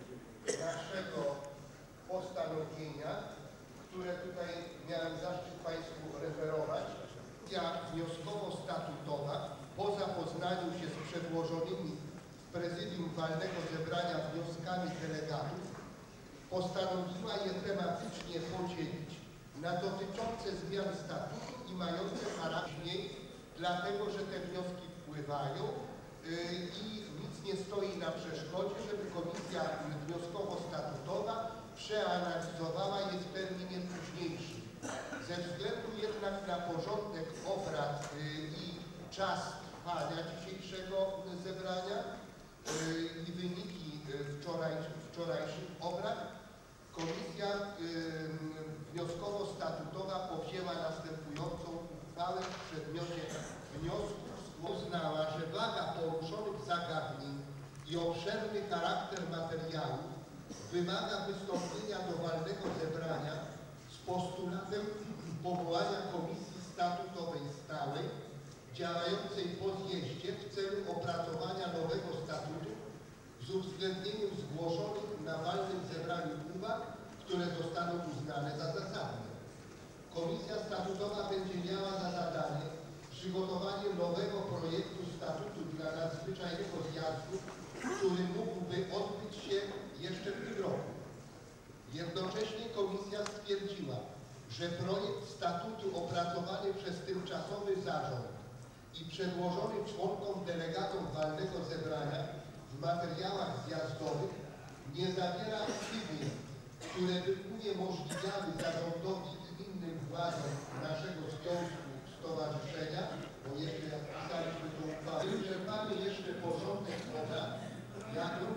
naszego postanowienia, które tutaj miałem zaszczyt Państwu referować. Ja wnioskowo-statutowa, po zapoznaniu się z przedłożonymi w prezydium walnego zebrania wnioskami delegatów, postanowiła je tematycznie podzielić na dotyczące zmian statutu i mające charakter, dlatego że te wnioski wpływają yy, i nic nie stoi na przeszkodzie, żeby komisja wnioskowo-statutowa przeanalizowała je w terminie późniejszym. Ze względu jednak na porządek obrad yy, i czas trwania dzisiejszego zebrania yy, i wyniki yy, wczoraj, wczorajszych obrad, komisja yy, wnioskowo-statutowa powzięła następującą uchwałę w przedmiocie wniosków. Uznała, że waga poruszonych zagadnień i obszerny charakter materiału wymaga wystąpienia do walnego zebrania z postulatem powołania Komisji Statutowej Stałej działającej po zjeździe w celu opracowania nowego statutu z uwzględnieniem zgłoszonych na walnym zebraniu uwag, które zostaną uznane za zasadne. Komisja Statutowa będzie miała za zadanie przygotowanie nowego projektu statutu dla nadzwyczajnego zjazdu, który mógłby odbyć się jeszcze w tym roku. Jednocześnie komisja stwierdziła, że projekt statutu opracowany przez tymczasowy zarząd i przedłożony członkom delegatom walnego zebrania w materiałach zjazdowych nie zawiera utrudnień, które by uniemożliwiały zarządowi i innym władzom naszego związku, stowarzyszenia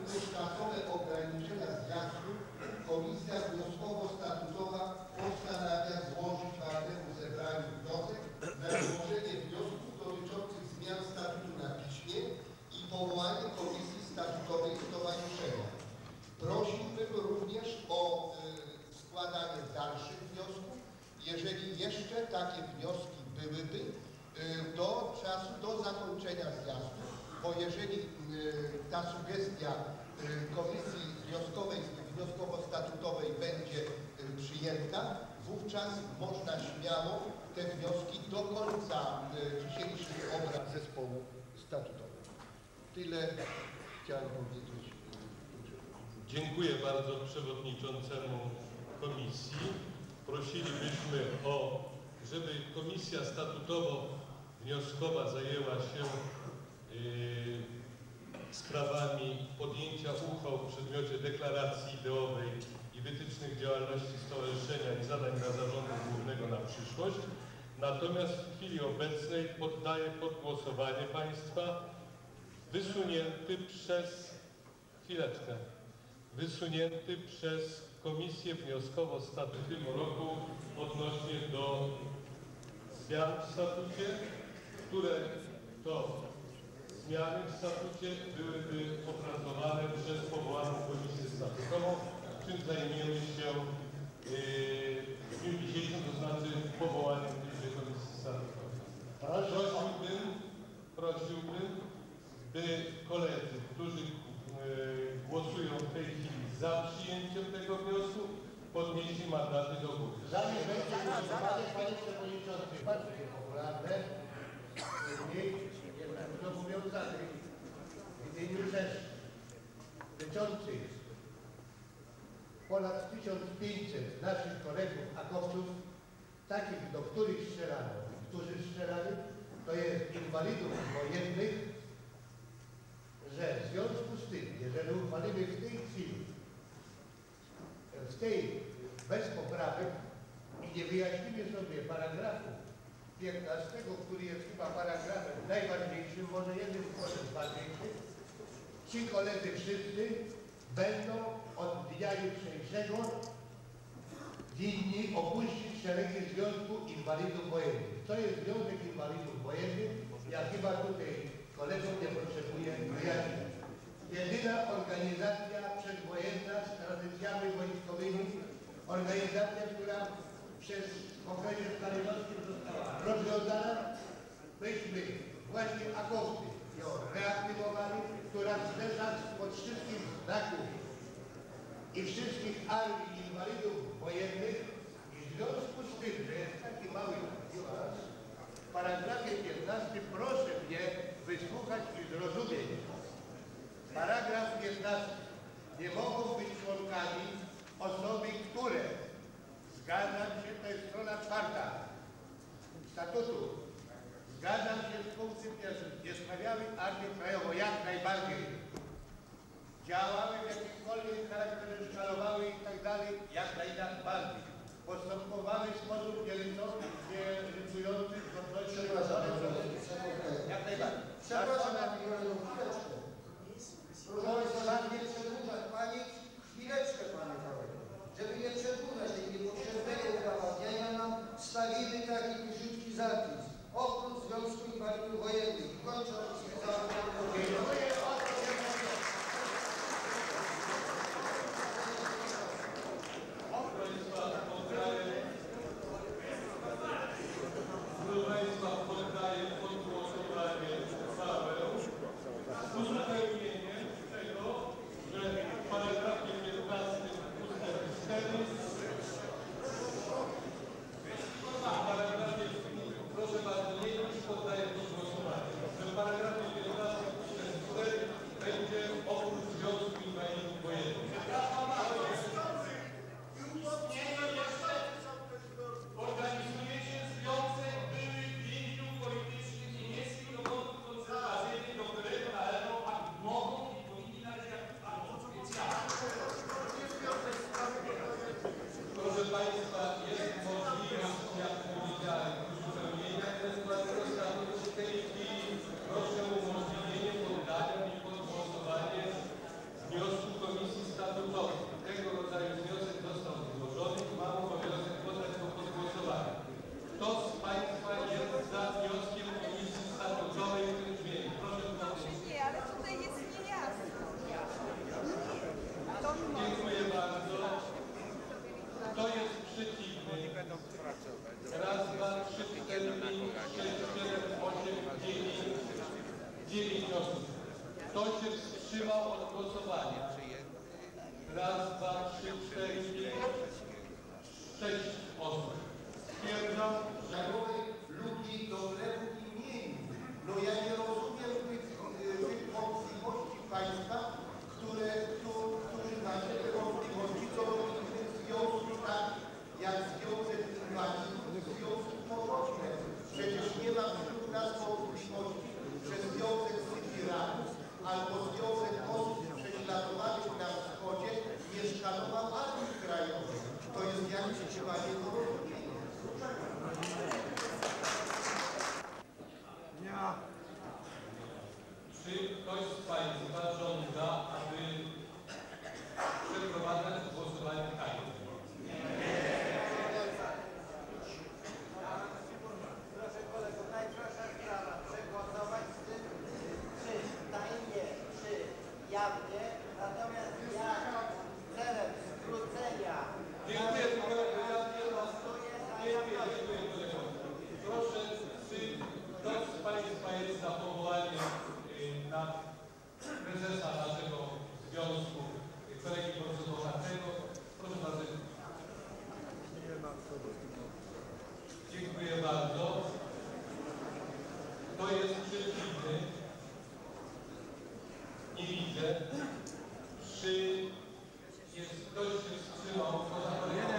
tymczasowe ograniczenia zjazdu Komisja Wnioskowo-Statutowa postanawia złożyć walnemu zebraniu wniosek na złożenie wniosków dotyczących zmian statutu na piśmie i powołanie Komisji Statutowej Stowarzyszenia. Prosiłbym również o y, składanie dalszych wniosków, jeżeli jeszcze takie wnioski byłyby y, do czasu, do zakończenia zjazdu, bo jeżeli y, ta sugestia y, Komisji Wnioskowej, Wnioskowo-Statutowej będzie y, przyjęta, wówczas można śmiało te wnioski do końca y, dzisiejszych obrad zespołu statutowego. Tyle chciałem powiedzieć. Dziękuję bardzo przewodniczącemu komisji. Prosilibyśmy o, żeby komisja statutowo-wnioskowa zajęła się yy, sprawami podjęcia uchwał w przedmiocie deklaracji ideowej i wytycznych działalności stowarzyszenia i zadań dla zarządu głównego na przyszłość. Natomiast w chwili obecnej poddaję pod głosowanie państwa wysunięty przez chwileczkę. wysunięty przez Komisję Wnioskowo-Statutowo w tym roku odnośnie do zmian w statucie, które to zmiany w statucie byłyby opracowane przez powołaną Komisję Statutową, czym zajmiemy się yy, w dniu dzisiejszym, to znaczy powołaniem tejże Komisji Statutowej. Prosiłbym, prosiłbym, by koledzy, którzy głosują w tej chwili za przyjęciem tego wniosku, podnieśli mandaty do góry. Zanim będzie głosowanie, panie przewodniczący, bardzo niepopularne, zobowiązanych w imieniu rzeszy dotyczących ponad tysiąc pięćset naszych kolegów akowców, takich, do których strzelano, którzy strzelali, to jest inwalidów wojennych, że w związku z tym, jeżeli uchwalimy w tej chwili, w tej bez poprawek i nie wyjaśnimy sobie paragrafu piętnastego, który jest chyba paragrafem najważniejszym, może jednym z ważniejszych, ci koledzy wszyscy będą od dnia jutrzejszego winni opuścić szeregi Związku Inwalidów Wojennych. Co jest Związek Inwalidów Wojennych? Ja chyba tutaj kolegom nie potrzebuję wyjaśnić. Jedyna organizacja przedwojenna z tradycjami wojskowymi, organizacja, która przez okresie stalinowskim została rozwiązana, myśmy właśnie akowcy ją reaktywowali, która zderza spod wszystkich znaków i wszystkich armii inwalidów wojennych i w związku z tym, że jest taki mały niuans, w paragrafie piętnastym proszę mnie wysłuchać i zrozumieć. Paragraf piętnasty. Nie mogą być członkami osoby, które, zgadzam się, to jest strona czwarta statutu, zgadzam się z punktem pierwszym, nie sprawiały Armię Krajową jak najbardziej, działały w jakimkolwiek charakterze, szkalowały i tak dalej, jak najbardziej, postępowały w sposób nierysujący z godnością jak najbardziej. Przepraszam, chwileczkę. Proszę nie przedłużać Pani, chwileczkę Panie kolego. Żeby nie przedłużać tej niepotrzebnego udowadniania nam, stawimy taki króciutki zapis. Oprócz Związku Inwalidów Wojennych. Kończę Dziękuję. Proszę Państwa, poddaję pod głosowanie uchwałę z uzupełnieniem tego, że w paragrafie piętnastym ustęp cztery w paragrafie, proszę bardzo, nie już poddaję pod głosowanie, że w paragrafie piętnastym Kto się wstrzymał od głosowania? Raz, dwa, trzy, cztery, pięć, sześć osób. Stwierdzam, że ludzi dobremu imieniu. No ja nie rozumiem tych, tych wątpliwości Państwa, które, którzy macie te wątpliwości co do innych związków, tak jak Związek Inwalidów, związki poboczne. Przecież nie ma wśród nas wątpliwości, że Związek Sypiranów albo Związek Osób Prześladowanych na Wschodzie nie szkalował Armii Krajowej. To jest jakieś chyba nieporozumienie. Ja. Czy ktoś z Państwa żąda, aby przeprowadzać głosowanie tajne? Proszę kolegów, najprostsza sprawa, przegłosować z tym, czy tajnie, czy jawnie, natomiast ja celem skrócenia... Dziękuję, kolego, ja dziękuję, dziękuję, kolego. Proszę, czy ktoś z Państwa jest za powołaniem na prezesa naszego związku kolegi procedowanego? Proszę bardzo. Dziękuję bardzo. Kto jest przeciwny? Nie widzę. Czy jest ktoś się wstrzymał? Poza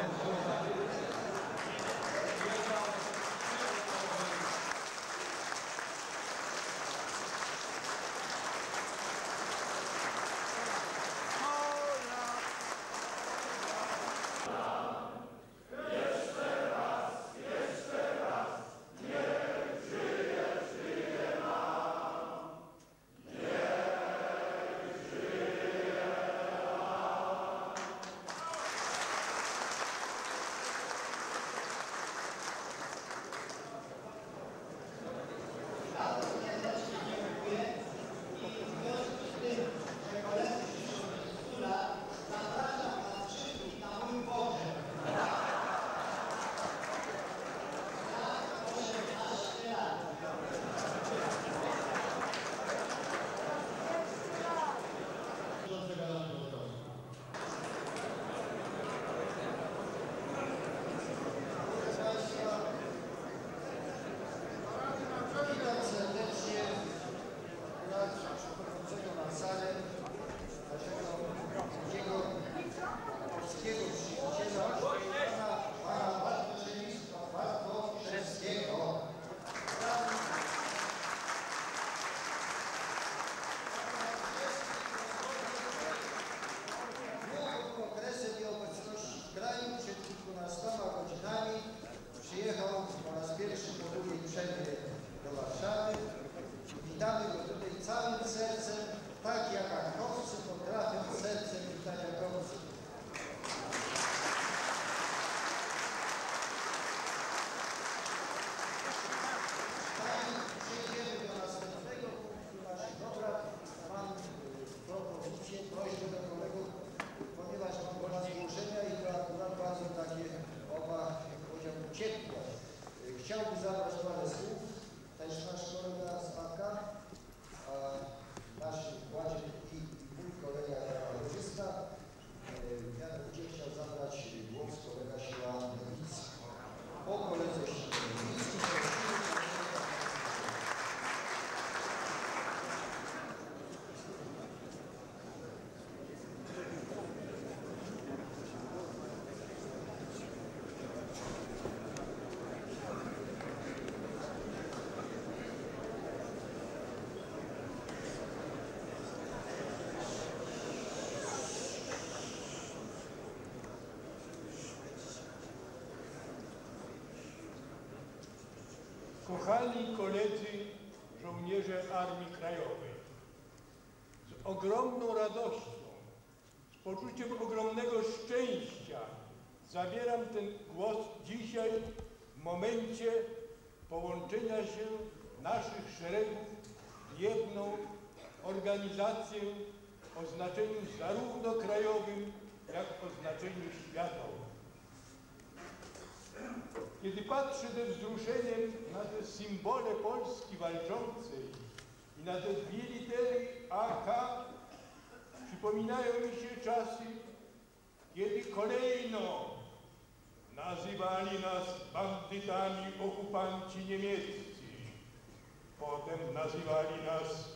Chciałby zabrać parę słów, też nasz kolega z Matka, a nasz Władysław i mój kolega kamerzysta, mianowicie chciał zabrać głos kolega Siła Lewicki. Po koledze Siła Lewicki Kochani koledzy żołnierze Armii Krajowej, z ogromną radością, z poczuciem ogromnego szczęścia zabieram ten głos dzisiaj w momencie połączenia się naszych szeregów w jedną organizację o znaczeniu zarówno krajowym, jak o znaczeniu światowym. Kiedy patrzę ze wzruszeniem na te symbole Polski walczącej, I na te dwie litery A K przypominają mi się czasy, kiedy kolejno nazywali nas bandytami okupanci niemieccy. Potem nazywali nas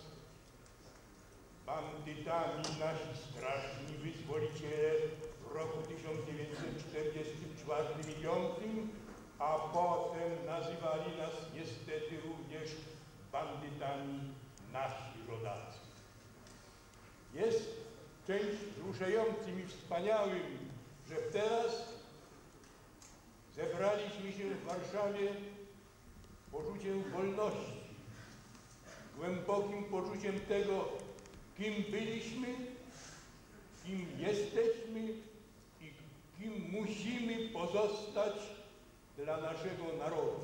bandytami nasi straszni wyzwoliciele w roku tysiąc dziewięćset czterdziestym czwartym i piątym, a potem nazywali nas niestety również bandytami nasi rodacy. Jest czymś wzruszającym i wspaniałym, że teraz zebraliśmy się w Warszawie poczuciem wolności, głębokim poczuciem tego, kim byliśmy, kim jesteśmy i kim musimy pozostać dla naszego narodu.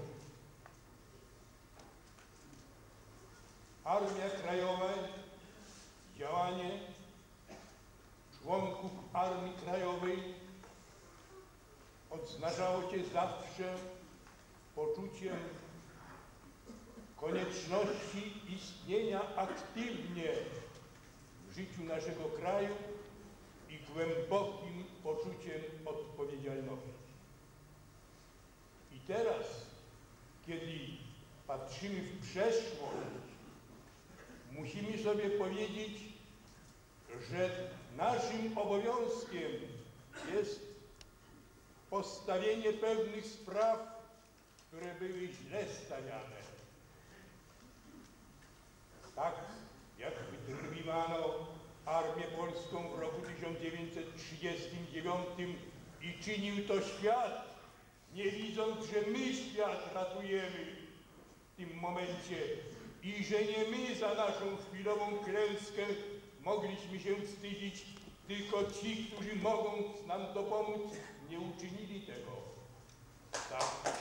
Armia Krajowa, działanie członków Armii Krajowej odznaczało się zawsze poczuciem konieczności istnienia aktywnie w życiu naszego kraju i głębokim poczuciem odpowiedzialności. I teraz, kiedy patrzymy w przeszłość, musimy sobie powiedzieć, że naszym obowiązkiem jest postawienie pewnych spraw, które były źle stawiane. Tak jak wydrwano Armię Polską w roku tysiąc dziewięćset trzydziestym dziewiątym i czynił to świat, nie widząc, że my świat ratujemy w tym momencie i że nie my za naszą chwilową klęskę mogliśmy się wstydzić, tylko ci, którzy mogą nam dopomóc, nie uczynili tego. Tak.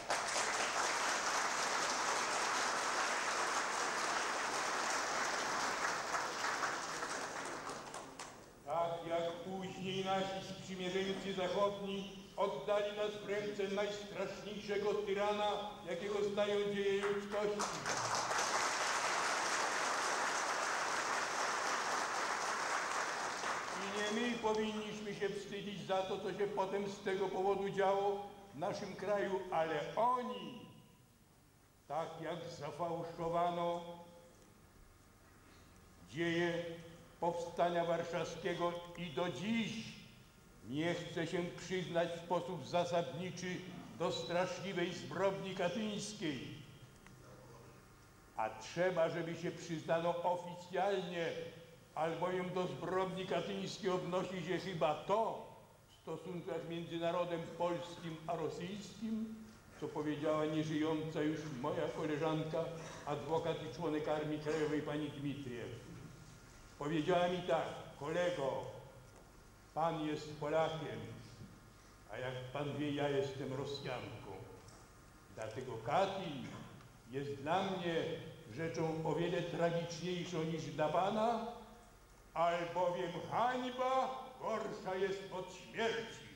Tak jak później nasi sprzymierzeńcy zachodni oddali nas w ręce najstraszniejszego tyrana, jakiego znają dzieje ludzkości. I nie my powinniśmy się wstydzić za to, co się potem z tego powodu działo w naszym kraju, ale oni, tak jak zafałszowano dzieje Powstania Warszawskiego i do dziś nie chce się przyznać w sposób zasadniczy do straszliwej zbrodni katyńskiej. A trzeba, żeby się przyznano oficjalnie, albowiem do zbrodni katyńskiej odnosi się chyba to w stosunkach między narodem polskim a rosyjskim, co powiedziała nieżyjąca już moja koleżanka, adwokat i członek Armii Krajowej pani Dmitriew. Powiedziała mi tak: kolego, pan jest Polakiem, a jak pan wie, ja jestem Rosjanką. Dlatego Katyń jest dla mnie rzeczą o wiele tragiczniejszą niż dla pana, albowiem hańba gorsza jest od śmierci.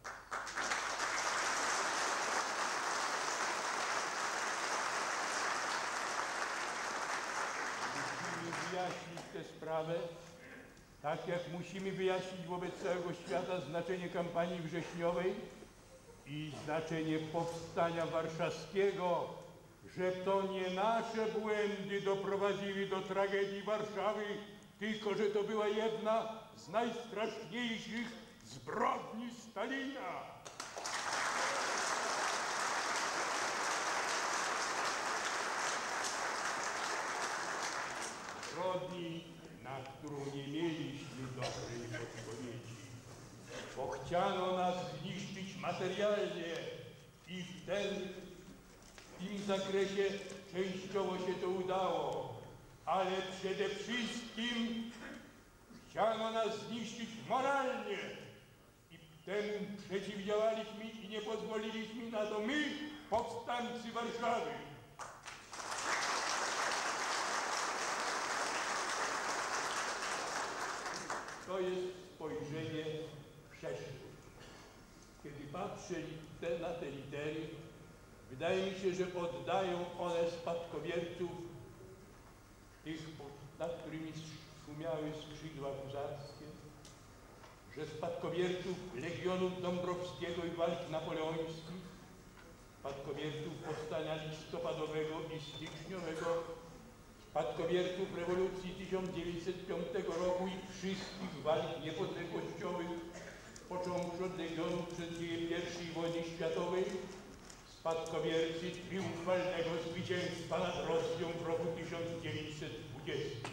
Musimy wyjaśnić tę sprawę, tak jak musimy wyjaśnić wobec całego świata znaczenie kampanii wrześniowej i znaczenie Powstania Warszawskiego, że to nie nasze błędy doprowadziły do tragedii Warszawy, tylko że to była jedna z najstraszniejszych zbrodni Stalina. Zbrodni, na którą nie mieliśmy dobrej odpowiedzi, bo chciano nas zniszczyć materialnie i w ten, w tym zakresie częściowo się to udało, ale przede wszystkim chciano nas zniszczyć moralnie i temu przeciwdziałaliśmy i nie pozwoliliśmy na to my, powstańcy Warszawy. To jest spojrzenie w przeszłość. Kiedy patrzę te, na te litery, wydaje mi się, że oddają one spadkobierców tych, nad którymi szumiały skrzydła husarskie, że spadkobierców Legionów Dąbrowskiego i walk napoleońskich, spadkobierców powstania listopadowego i styczniowego, spadkobierców rewolucji tysiąc dziewięćset piątego roku i wszystkich walk niepodległościowych, począwszy od Legionów przez dzieje pierwszej wojny światowej, spadkobiercy triumfalnego zwycięstwa nad Rosją w roku tysiąc dziewięćset dwudziestym.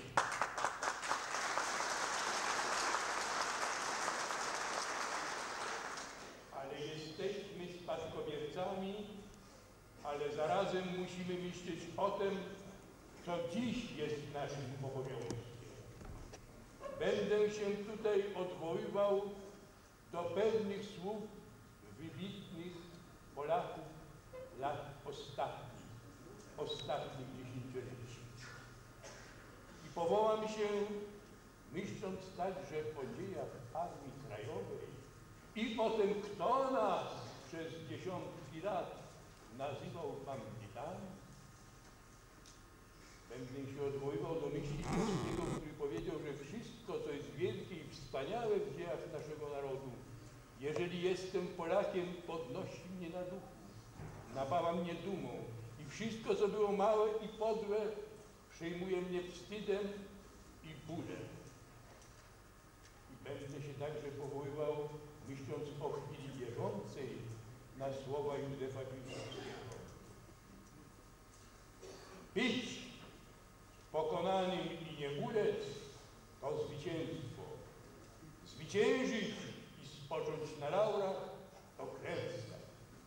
Ale jesteśmy spadkobiercami, ale zarazem musimy myśleć o tym, co dziś jest naszym obowiązkiem. Będę się tutaj odwoływał do pewnych słów wybitnych Polaków lat ostatnich, ostatnich dziesięcioleci. I powołam się, myśląc także o dziejach Armii Krajowej i o tym, kto nas przez dziesiątki lat nazywał bandytami. Będę się odwoływał do myśli Polskiego, który powiedział, że wszystko, co jest wielkie i wspaniałe w dziejach naszego narodu, jeżeli jestem Polakiem, podnosi mnie na duchu, napawa mnie dumą i wszystko, co było małe i podłe, przejmuje mnie wstydem i bólem. I będę się także powoływał, myśląc o chwili bieżącej, na słowa Józefa Piłsudskiego. Być pokonanym i nie ulec to zwycięstwo. Zwyciężyć i spocząć na laurach to klęska.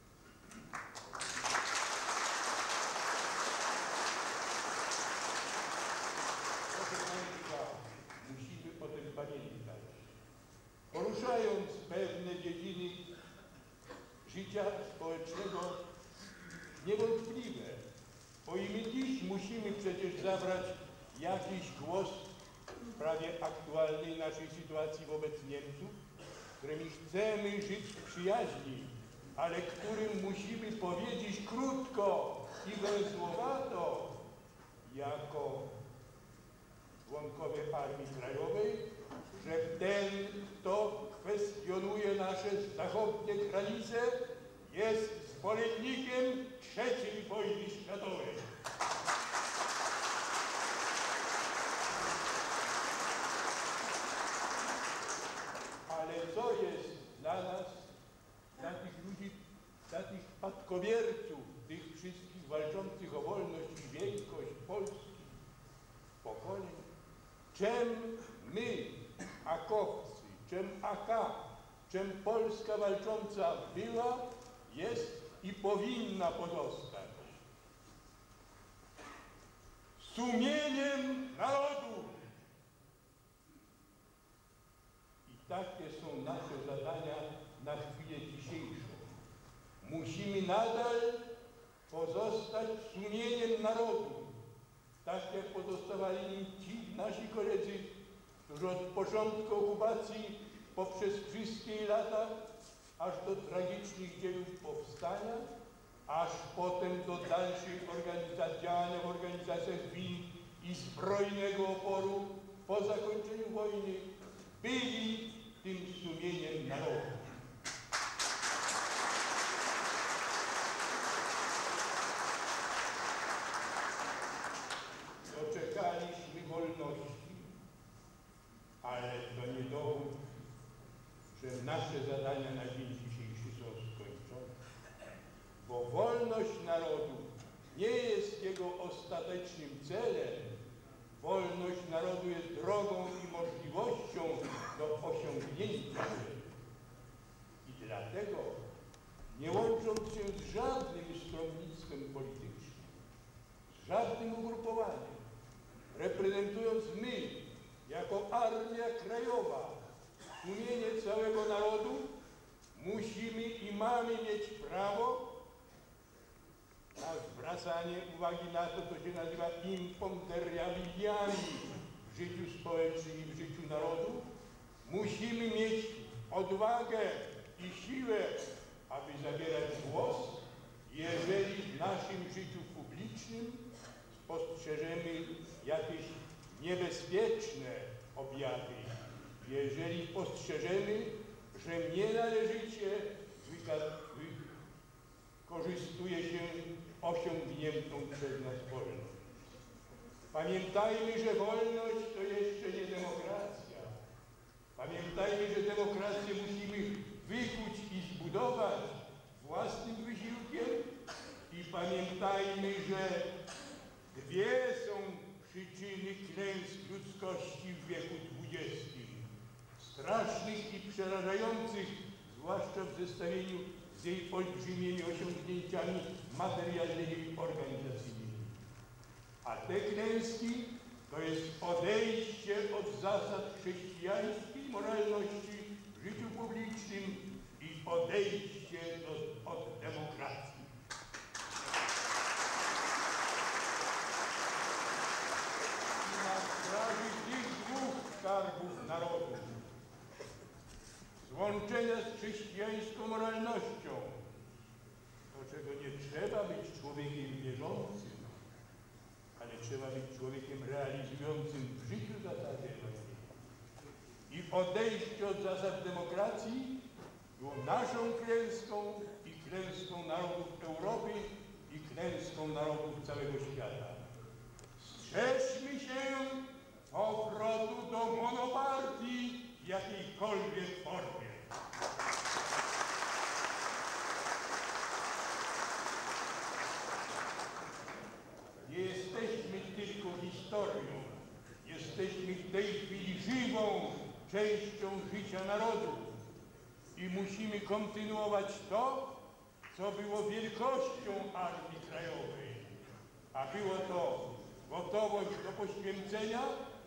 Proszę Państwa, musimy o tym pamiętać. Poruszając pewne dziedziny życia społecznego, niewątpliwe, bo i my dziś musimy przecież zabrać jakiś głos w sprawie aktualnej naszej sytuacji wobec Niemców, którymi chcemy żyć w przyjaźni, ale którym musimy powiedzieć krótko i węzłowato, jako członkowie Armii Krajowej, że ten, kto kwestionuje nasze zachodnie granice, jest zwolennikiem trzeciej wojny światowej. Ale co jest dla nas, dla tych ludzi, dla tych spadkobierców, tych wszystkich walczących o wolność i wielkość Polski, pokoleń, czym my, akowcy, czym A K, czym Polska walcząca była, jest i powinna pozostać? Sumieniem narodu. I takie są nasze zadania na chwilę dzisiejszą. Musimy nadal pozostać sumieniem narodu, tak jak pozostawali nim ci nasi koledzy, którzy od początku okupacji poprzez wszystkie lata, aż do tragicznych dziejów powstania, aż potem do dalszych organizacji, działania w organizacjach win i zbrojnego oporu po zakończeniu wojny, byli tym sumieniem narodu. Doczekaliśmy wolności, ale to nie dowód, że nasze zadania na dzień dzisiejszy są skończone. Bo wolność narodu nie jest jego ostatecznym celem. Wolność narodu jest drogą i możliwością do osiągnięcia celu. I dlatego, nie łącząc się z żadnym stronnictwem politycznym, z żadnym ugrupowaniem, reprezentując my, jako Armia Krajowa, sumienie całego narodu, musimy i mamy mieć prawo na zwracanie uwagi na to, co się nazywa imponderiabiliami w życiu społecznym i w życiu narodu. Musimy mieć odwagę i siłę, aby zabierać głos, jeżeli w naszym życiu publicznym spostrzeżemy jakieś niebezpieczne objawy, jeżeli spostrzeżemy, że nienależycie wykorzystuje się osiągniętą przez nas wolność. Pamiętajmy, że wolność to jeszcze nie demokracja. Pamiętajmy, że demokrację musimy wykuć i zbudować własnym wysiłkiem i pamiętajmy, że dwie są przyczyny klęsk ludzkości w wieku dwudziestym. Strasznych i przerażających, zwłaszcza w zestawieniu z jej olbrzymimi osiągnięciami materialnymi i organizacyjnymi. A te klęski to jest odejście od zasad chrześcijańskiej moralności w życiu publicznym i odejście do, od demokracji. I na straży tych dwóch skarbów narodu, złączenia z chrześcijańską moralnością, to czego nie trzeba być człowiekiem wierzącym, ale trzeba być człowiekiem realizującym w życiu zasady i odejście od zasad demokracji było naszą klęską i klęską narodów Europy i klęską narodów całego świata. Strzeżmy się powrotu do monopartii w jakiejkolwiek formie. Nie jesteśmy tylko historią, jesteśmy w tej chwili żywą częścią życia narodu i musimy kontynuować to, co było wielkością Armii Krajowej, a było to gotowość do poświęcenia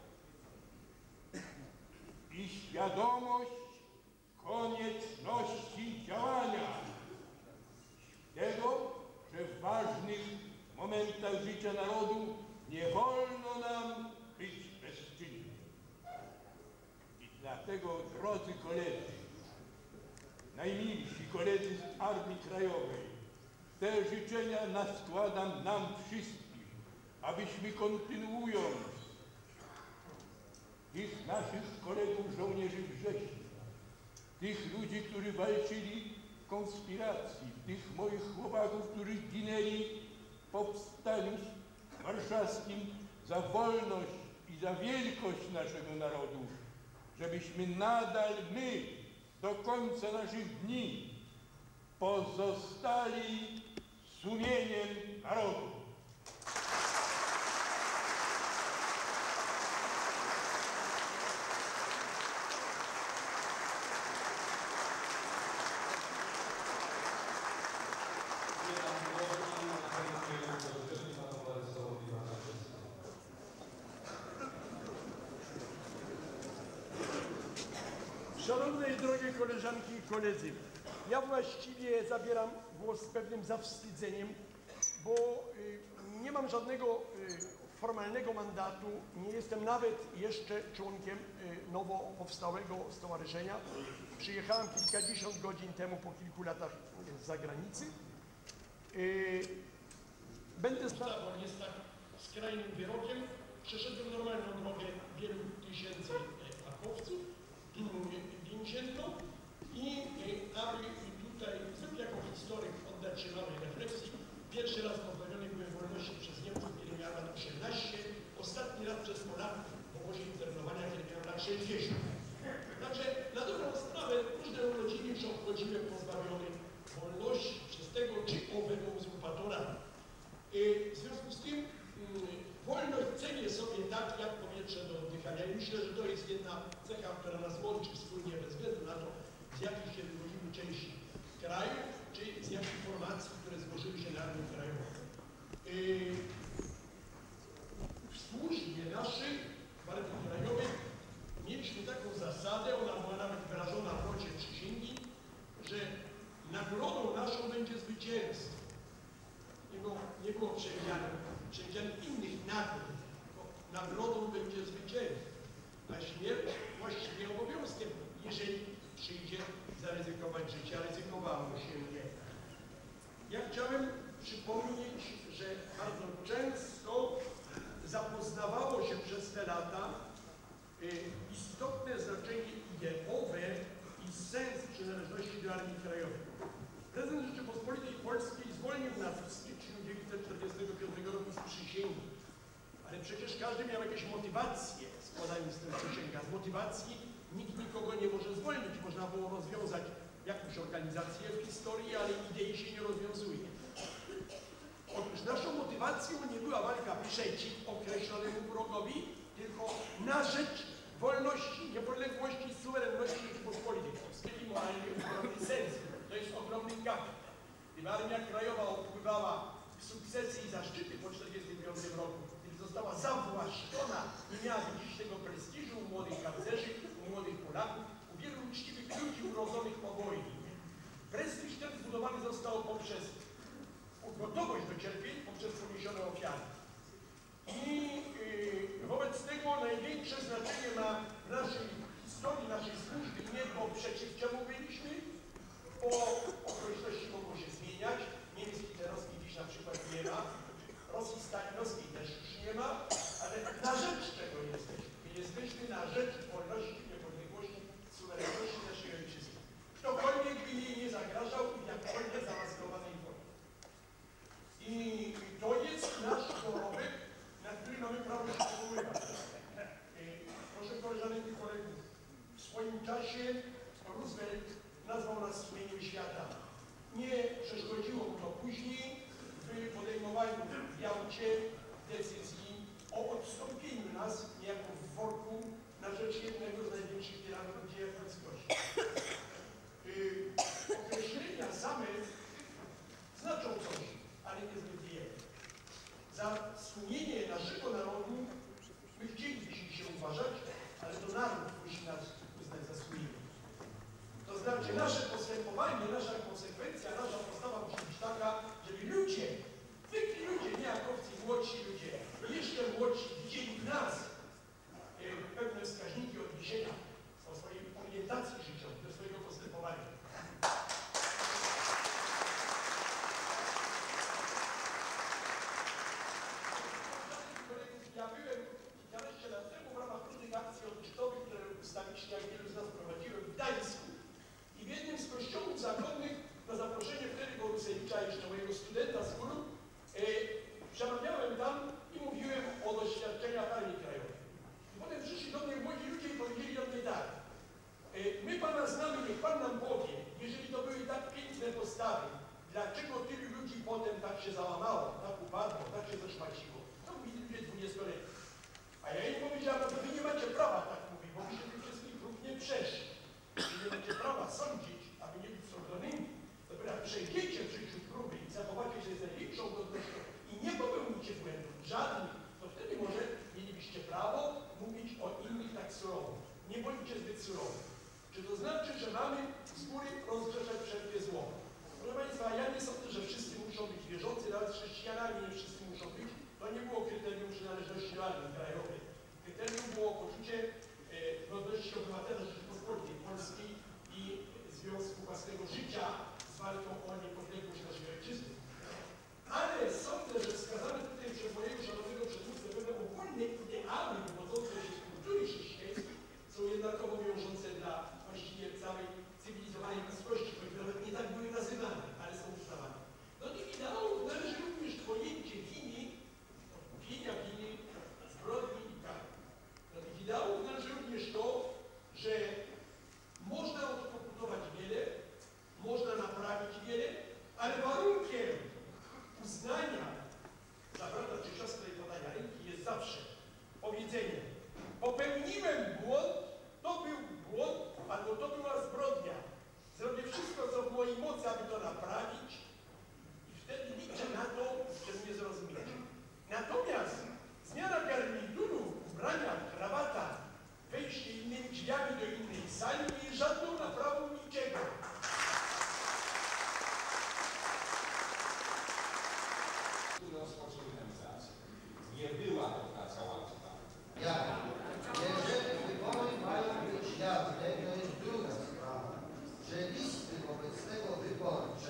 i świadomość konieczności działania, tego, że w ważnych momentach życia narodu nie wolno nam być bezczynnym. I dlatego, drodzy koledzy, najmilsi koledzy z Armii Krajowej, te życzenia składam nam wszystkim, abyśmy kontynuując tych naszych kolegów żołnierzy września, tych ludzi, którzy walczyli w konspiracji, tych moich chłopaków, którzy ginęli w powstaniu warszawskim za wolność i za wielkość naszego narodu, żebyśmy nadal my do końca naszych dni pozostali sumieniem narodu. Szanowne i drogie koleżanki i koledzy, ja właściwie zabieram głos z pewnym zawstydzeniem, bo y, nie mam żadnego y, formalnego mandatu, nie jestem nawet jeszcze członkiem y, nowo powstałego stowarzyszenia. Przyjechałem kilkadziesiąt godzin temu po kilku latach z zagranicy. Y, będę stawą, jest tak skrajnym wyrokiem. Przeszedłem normalną drogę wielu tysięcy akowców, więzienną i aby tutaj, zwykle jako historyk, oddać się małej refleksji. Pierwszy raz pozbawiony byłem wolności przez Niemców, kiedy miałem lat osiemnaście, ostatni raz przez Polaków w obozie internowania, kiedy miałem lat sześćdziesiąt. Także na dobrą sprawę różne urodziny się obchodziłem pozbawiony wolności przez tego czy owego uzurpatora. W związku z tym wolność cenię sobie tak, jak powietrze do oddychania. I myślę, że to jest jedna cecha, która nas łączy wspólnie, bez względu na to, z jakich się wywodzimy części kraju, czy z jakich formacji, które złożyły się na Armię Krajową. Yy, w służbie naszej, w Armii Krajowej, mieliśmy taką zasadę, ona była nawet wyrażona w rocie przysięgi, że nagrodą naszą będzie zwycięstwo. Nie było, nie było przewidziane, przewidziane innych nagród, tylko nagrodą będzie zwycięstwo, a śmierć właściwie obowiązkiem, jeżeli przyjdzie zaryzykować życie, a ryzykowało się nie. Ja chciałem przypomnieć, że bardzo często mandata y, istotne znaczenie ideowe i sens przynależności do Armii Krajowej. Prezydent Rzeczypospolitej Polskiej zwolnił nas w styczniu tysiąc dziewięćset czterdziestego piątego roku z przysięgi. Ale przecież każdy miał jakieś motywacje składając tę przysięgę. Z motywacji nikt nikogo nie może zwolnić. Można było rozwiązać jakąś organizację w historii, ale idei się nie rozwiązuje. Otóż naszą motywacją nie była walka przeciw określonemu wrogowi, tylko na rzecz wolności, niepodległości i suwerenności Rzeczypospolitej Polskiej i moralnie ogromny sens. To jest ogromny kapitał. Gdyby Armia Krajowa odpływała sukcesy i zaszczyty po tysiąc dziewięćset czterdziestym piątym roku, gdyby została zawłaszczona, nie miała dziś tego prestiżu u młodych harcerzy, u młodych Polaków, u wielu uczciwych ludzi urodzonych po wojnie. Prestiż ten zbudowany został poprzez gotowość do cierpień, poprzez poniesione ofiary. I yy, wobec tego największe znaczenie ma w naszej historii, naszej służby nie, bo przeciw czemu byliśmy, bo okoliczności mogą się zmieniać. Niemiec hitlerowskich dziś na przykład nie ma, Rosji stalinowskiej też już nie ma, ale na rzecz czego jesteśmy? My jesteśmy na rzecz wolności, niepodległości, suwerenności naszej ojczyzny. Ktokolwiek by jej nie zagrażał i jakkolwiek zamaskowanej wojny. I to jest nasz dorobek, na który mamy prawo się powoływać. Proszę koleżanek i kolegów, w swoim czasie Roosevelt nazwał nas sumieniem świata. Nie przeszkodziło mu to później w podejmowaniu w Jałcie decyzji o odstąpieniu nas niejako w worku na rzecz jednego z największych tyranów w dziejach ludzkości. Yy, określenia same znaczą coś, ale niezbyt wiele. Za sumienie naszego narodu my chcielibyśmy się uważać, ale to naród musi nas uznać za sumienie. To znaczy nasze postępowanie, nasza konsekwencja, nasza postawa musi być taka, żeby ludzie, zwykli ludzie, nie akowcy, młodsi ludzie, jeszcze młodsi widzieli w nas e, pewne wskaźniki odniesienia o swojej orientacji życiowej, do swojego postępowania. Ja byłem kilkanaście lat temu w ramach różnych akcji odczytowych, które ustawicznie jak wielu z nas prowadziłem w Gdańsku. I w jednym z kościołów zakonnych na zaproszenie wtedy Borusewicza, jeszcze mojego studenta z góry, e, przemawiałem tam i mówiłem o doświadczeniach Armii Krajowej. I potem przyszli do mnie młodzi ludzie i powiedzieli do mnie tak. E, my Pana znamy, niech Pan nam powie, jeżeli to były tak piękne postawy, dlaczego tylu ludzi potem tak się załamało, tak upadło, tak się zaszmaciło. To mówili ludzie dwudziestoletni. A ja im powiedziałem, no to wy nie macie prawa tak mówić, bo wy się tych wszystkich prób nie przeszli. Wy nie macie prawa sądzić, aby nie być sądzonymi. Dopiero przejdziecie w życiu próby i zachowacie się z największą godnością i nie popełnicie błędów żadnych, to wtedy może mielibyście prawo mówić o innych tak surowo. Nie bądźcie zbyt surowi. Czy to znaczy, że mamy z góry rozgrzeszać wszelkie zło? Proszę Państwa, ja nie sądzę, że wszyscy muszą być wierzący, nawet chrześcijanami nie wszyscy muszą być. To nie było kryterium przynależności do Armii Krajowej. Kryterium było poczucie e, godności obywatela Rzeczypospolitej Polskiej i związku własnego życia z walką o niepodległość naszej ojczyzny. Ale sądzę, że wskazane tutaj przez mojego szanownego przedmówcę pewne ogólne ideały wywodzące się z kultury chrześcijańskiej są jednakowo wiążące dla właściwie całej cywilizowanej ludzkości, choć nawet nie tak były nazywane, ale są uznawane. Do tych ideałów należy również pojęcie winy, odkupienia winy, zbrodni i kary. Do tych ideałów należy również to, że można odpokutować wiele, można naprawić wiele, ale warunkiem uznania za brata czy siostrę i podania ręki jest zawsze powiedzenie: popełniłem błąd, to był błąd, albo to była zbrodnia. Zrobię wszystko, co w mojej mocy, aby to naprawić i wtedy liczę na to, że mnie zrozumiecie. Natomiast zmiana garnituru, ubrania, krawata, wejście innymi drzwiami do innej sali nie jest żadną naprawą niczego. Nie była to praca łatwa. Jak? Jeżeli wybory mają być jawne, to jest druga sprawa. Że listy wobec tego wyborcze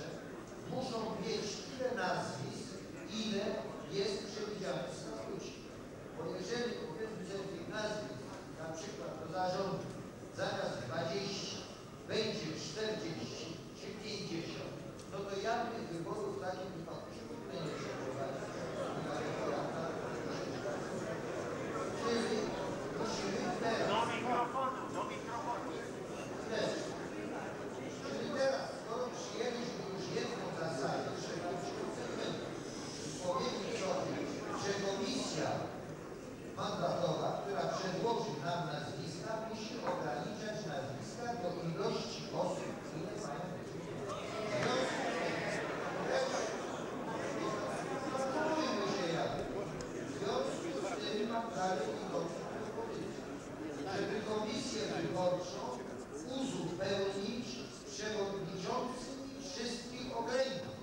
sali i doszło do propozycji, żeby komisję wyborczą uzupełnić przewodniczącymi wszystkich okręgów.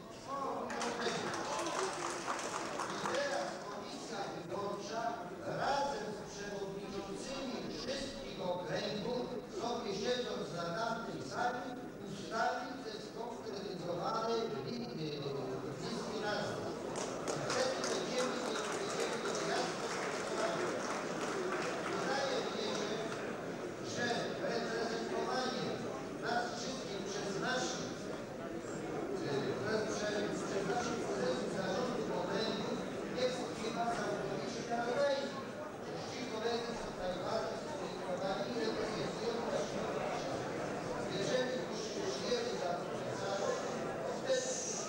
I teraz komisja wyborcza razem z przewodniczącymi wszystkich okręgów sobie siedząc na tamtej sali ustali te skonkretyzowane listy nazw. Wtedy będziemy mieli to jasno stosowane. Wydaje mi się, że reprezentowanie nas wszystkich przez naszych przez naszych prezesów zarządu okręgu jest chyba całkowicie narodowy. Ci koledzy są najbardziej skoncentrowani i reprezentują właśnie jeżeli już przyjęli za profesorów, to wtedy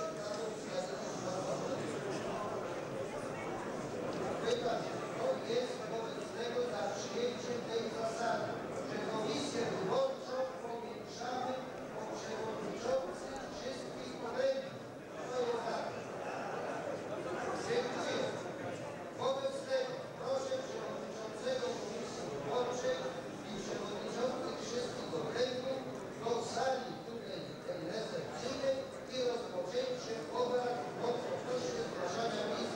Chyba, to jest wobec tego za przyjęciem tej zasady, że komisję wyborczą powiększamy o przewodniczących wszystkich okręgów. To jest tak. Dziękuję. Wobec tego proszę przewodniczącego komisji wyborczej i przewodniczących wszystkich okręgów do sali tutaj tej recepcyjnej i rozpoczęcie obrad od proszę zgłaszania list.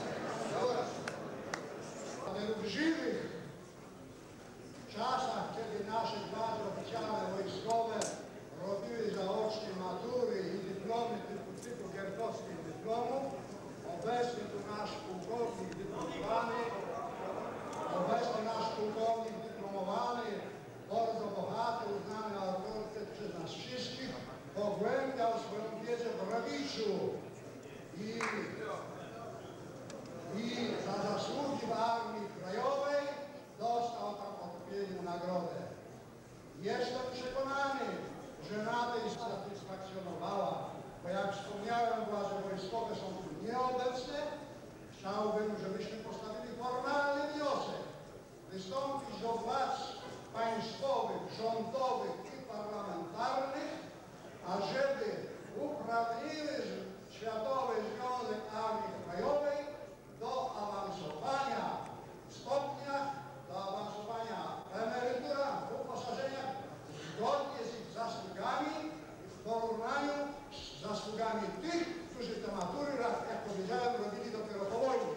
W żywych czasach, kiedy nasze bazy oficjalne wojskowe robiły zaocznie matury i dyplomy typu, typu gierkowskich dyplomów, obecny tu nasz pułkownik dyplomowany, obecny nasz pułkownik dyplomowany, bardzo bohaty, uznany autorytet przez nas wszystkich, pogłębiał swoją wiedzę w Rawiczu i i za zasługi w Armii Krajowej dostał tam odpowiednią nagrodę. Jestem przekonany, że na tej satysfakcjonowała, bo jak wspomniałem, władze wojskowe są tu nieobecne. Chciałbym, żebyśmy postawili formalny wniosek, wystąpić do władz państwowych, rządowych i parlamentarnych, ażeby uprawniły Światowy Związek Armii Krajowej do awansowania w stopniach, do awansowania w emeryturach, w uposażeniach zgodnie z ich zasługami i w porównaniu z zasługami tych, którzy te matury, jak powiedziałem, robili dopiero po wojnie.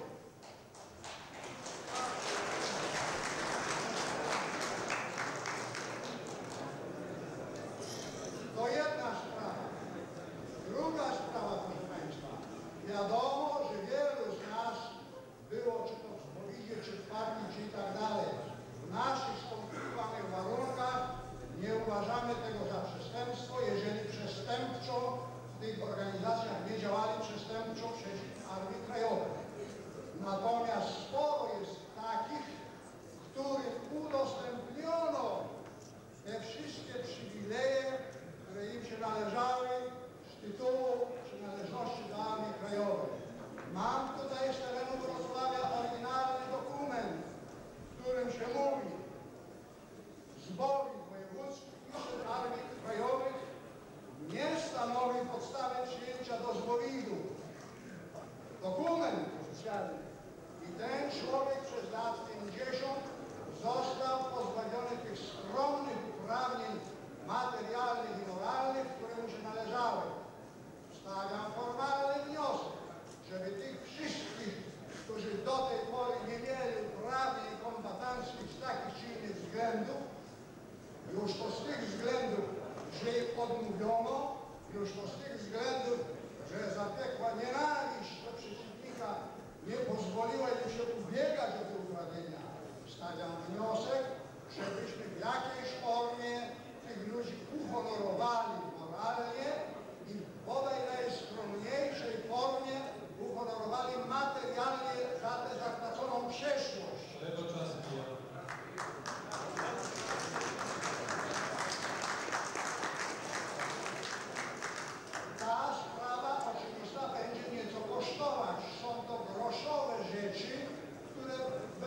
To jedna sprawa. Druga sprawa, proszę Państwa. Wiadomo, że wielu z nas było czy to w Spowidzie, czy w partii, czy i tak dalej. W naszych skomplikowanych warunkach nie uważamy tego za przestępstwo, jeżeli przestępczo w tych organizacjach nie działali przestępczo przeciw Armii Krajowej. Natomiast sporo jest takich, których udostępniono te wszystkie przywileje, które im się należały z tytułu przynależności do Armii Krajowej. Mam tutaj z terenu Wrocławia oryginalny dokument, w którym się mówi: zbornik wojewódzki Armii Krajowych nie stanowi podstawy przyjęcia do zboridu. Dokument oficjalny. I ten człowiek przez lat pięćdziesiąt został pozbawiony tych skromnych uprawnień materialnych i moralnych, które mu się należały. Stawiam formalny wniosek, żeby tych wszystkich, którzy do tej pory nie mieli uprawnień kombatanckich z takich czy innych względów, już to z tych względów, że ich odmówiono, już to z tych względów, że zapiekła nienawiść do przeciwnika nie pozwoliła im się ubiegać o te uprawnienia. Stawiam wniosek, żebyśmy w jakiejś formie tych ludzi uhonorowali moralnie i w bodaj najskromniejszej formie uhonorowali materialnie za tę zatraconą przeszłość. Ale to czas mija. Ta sprawa oczywista będzie nieco kosztować. Są to groszowe rzeczy, które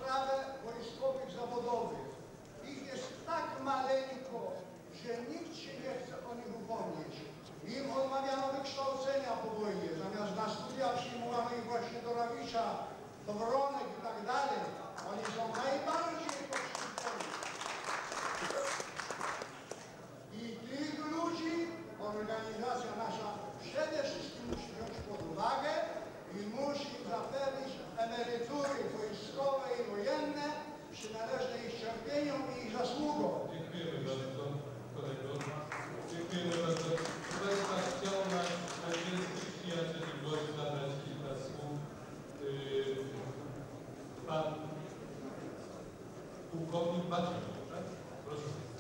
sprawę wojskowych zawodowych. Ich jest tak maleńko, że nikt się nie chce o nich upomnieć. Im odmawiano wykształcenia po wojnie, zamiast na studia przyjmowano ich właśnie do Rawicza, do Wronek i tak dalej. Oni są najbardziej pokrzywdzeni. I tych ludzi organizacja nasza przede wszystkim musi wziąć pod uwagę i musi zapewnić emerytury wojskowe i wojenne przynależne ich cierpieniom i ich zasługom. Dziękujemy bardzo, kolego. Dziękujemy bardzo. Proszę Państwa, chciał nasz wielki przyjaciel i gość zabrać kilka słów. Yy, pan pułkownik Maciej, tak? Proszę.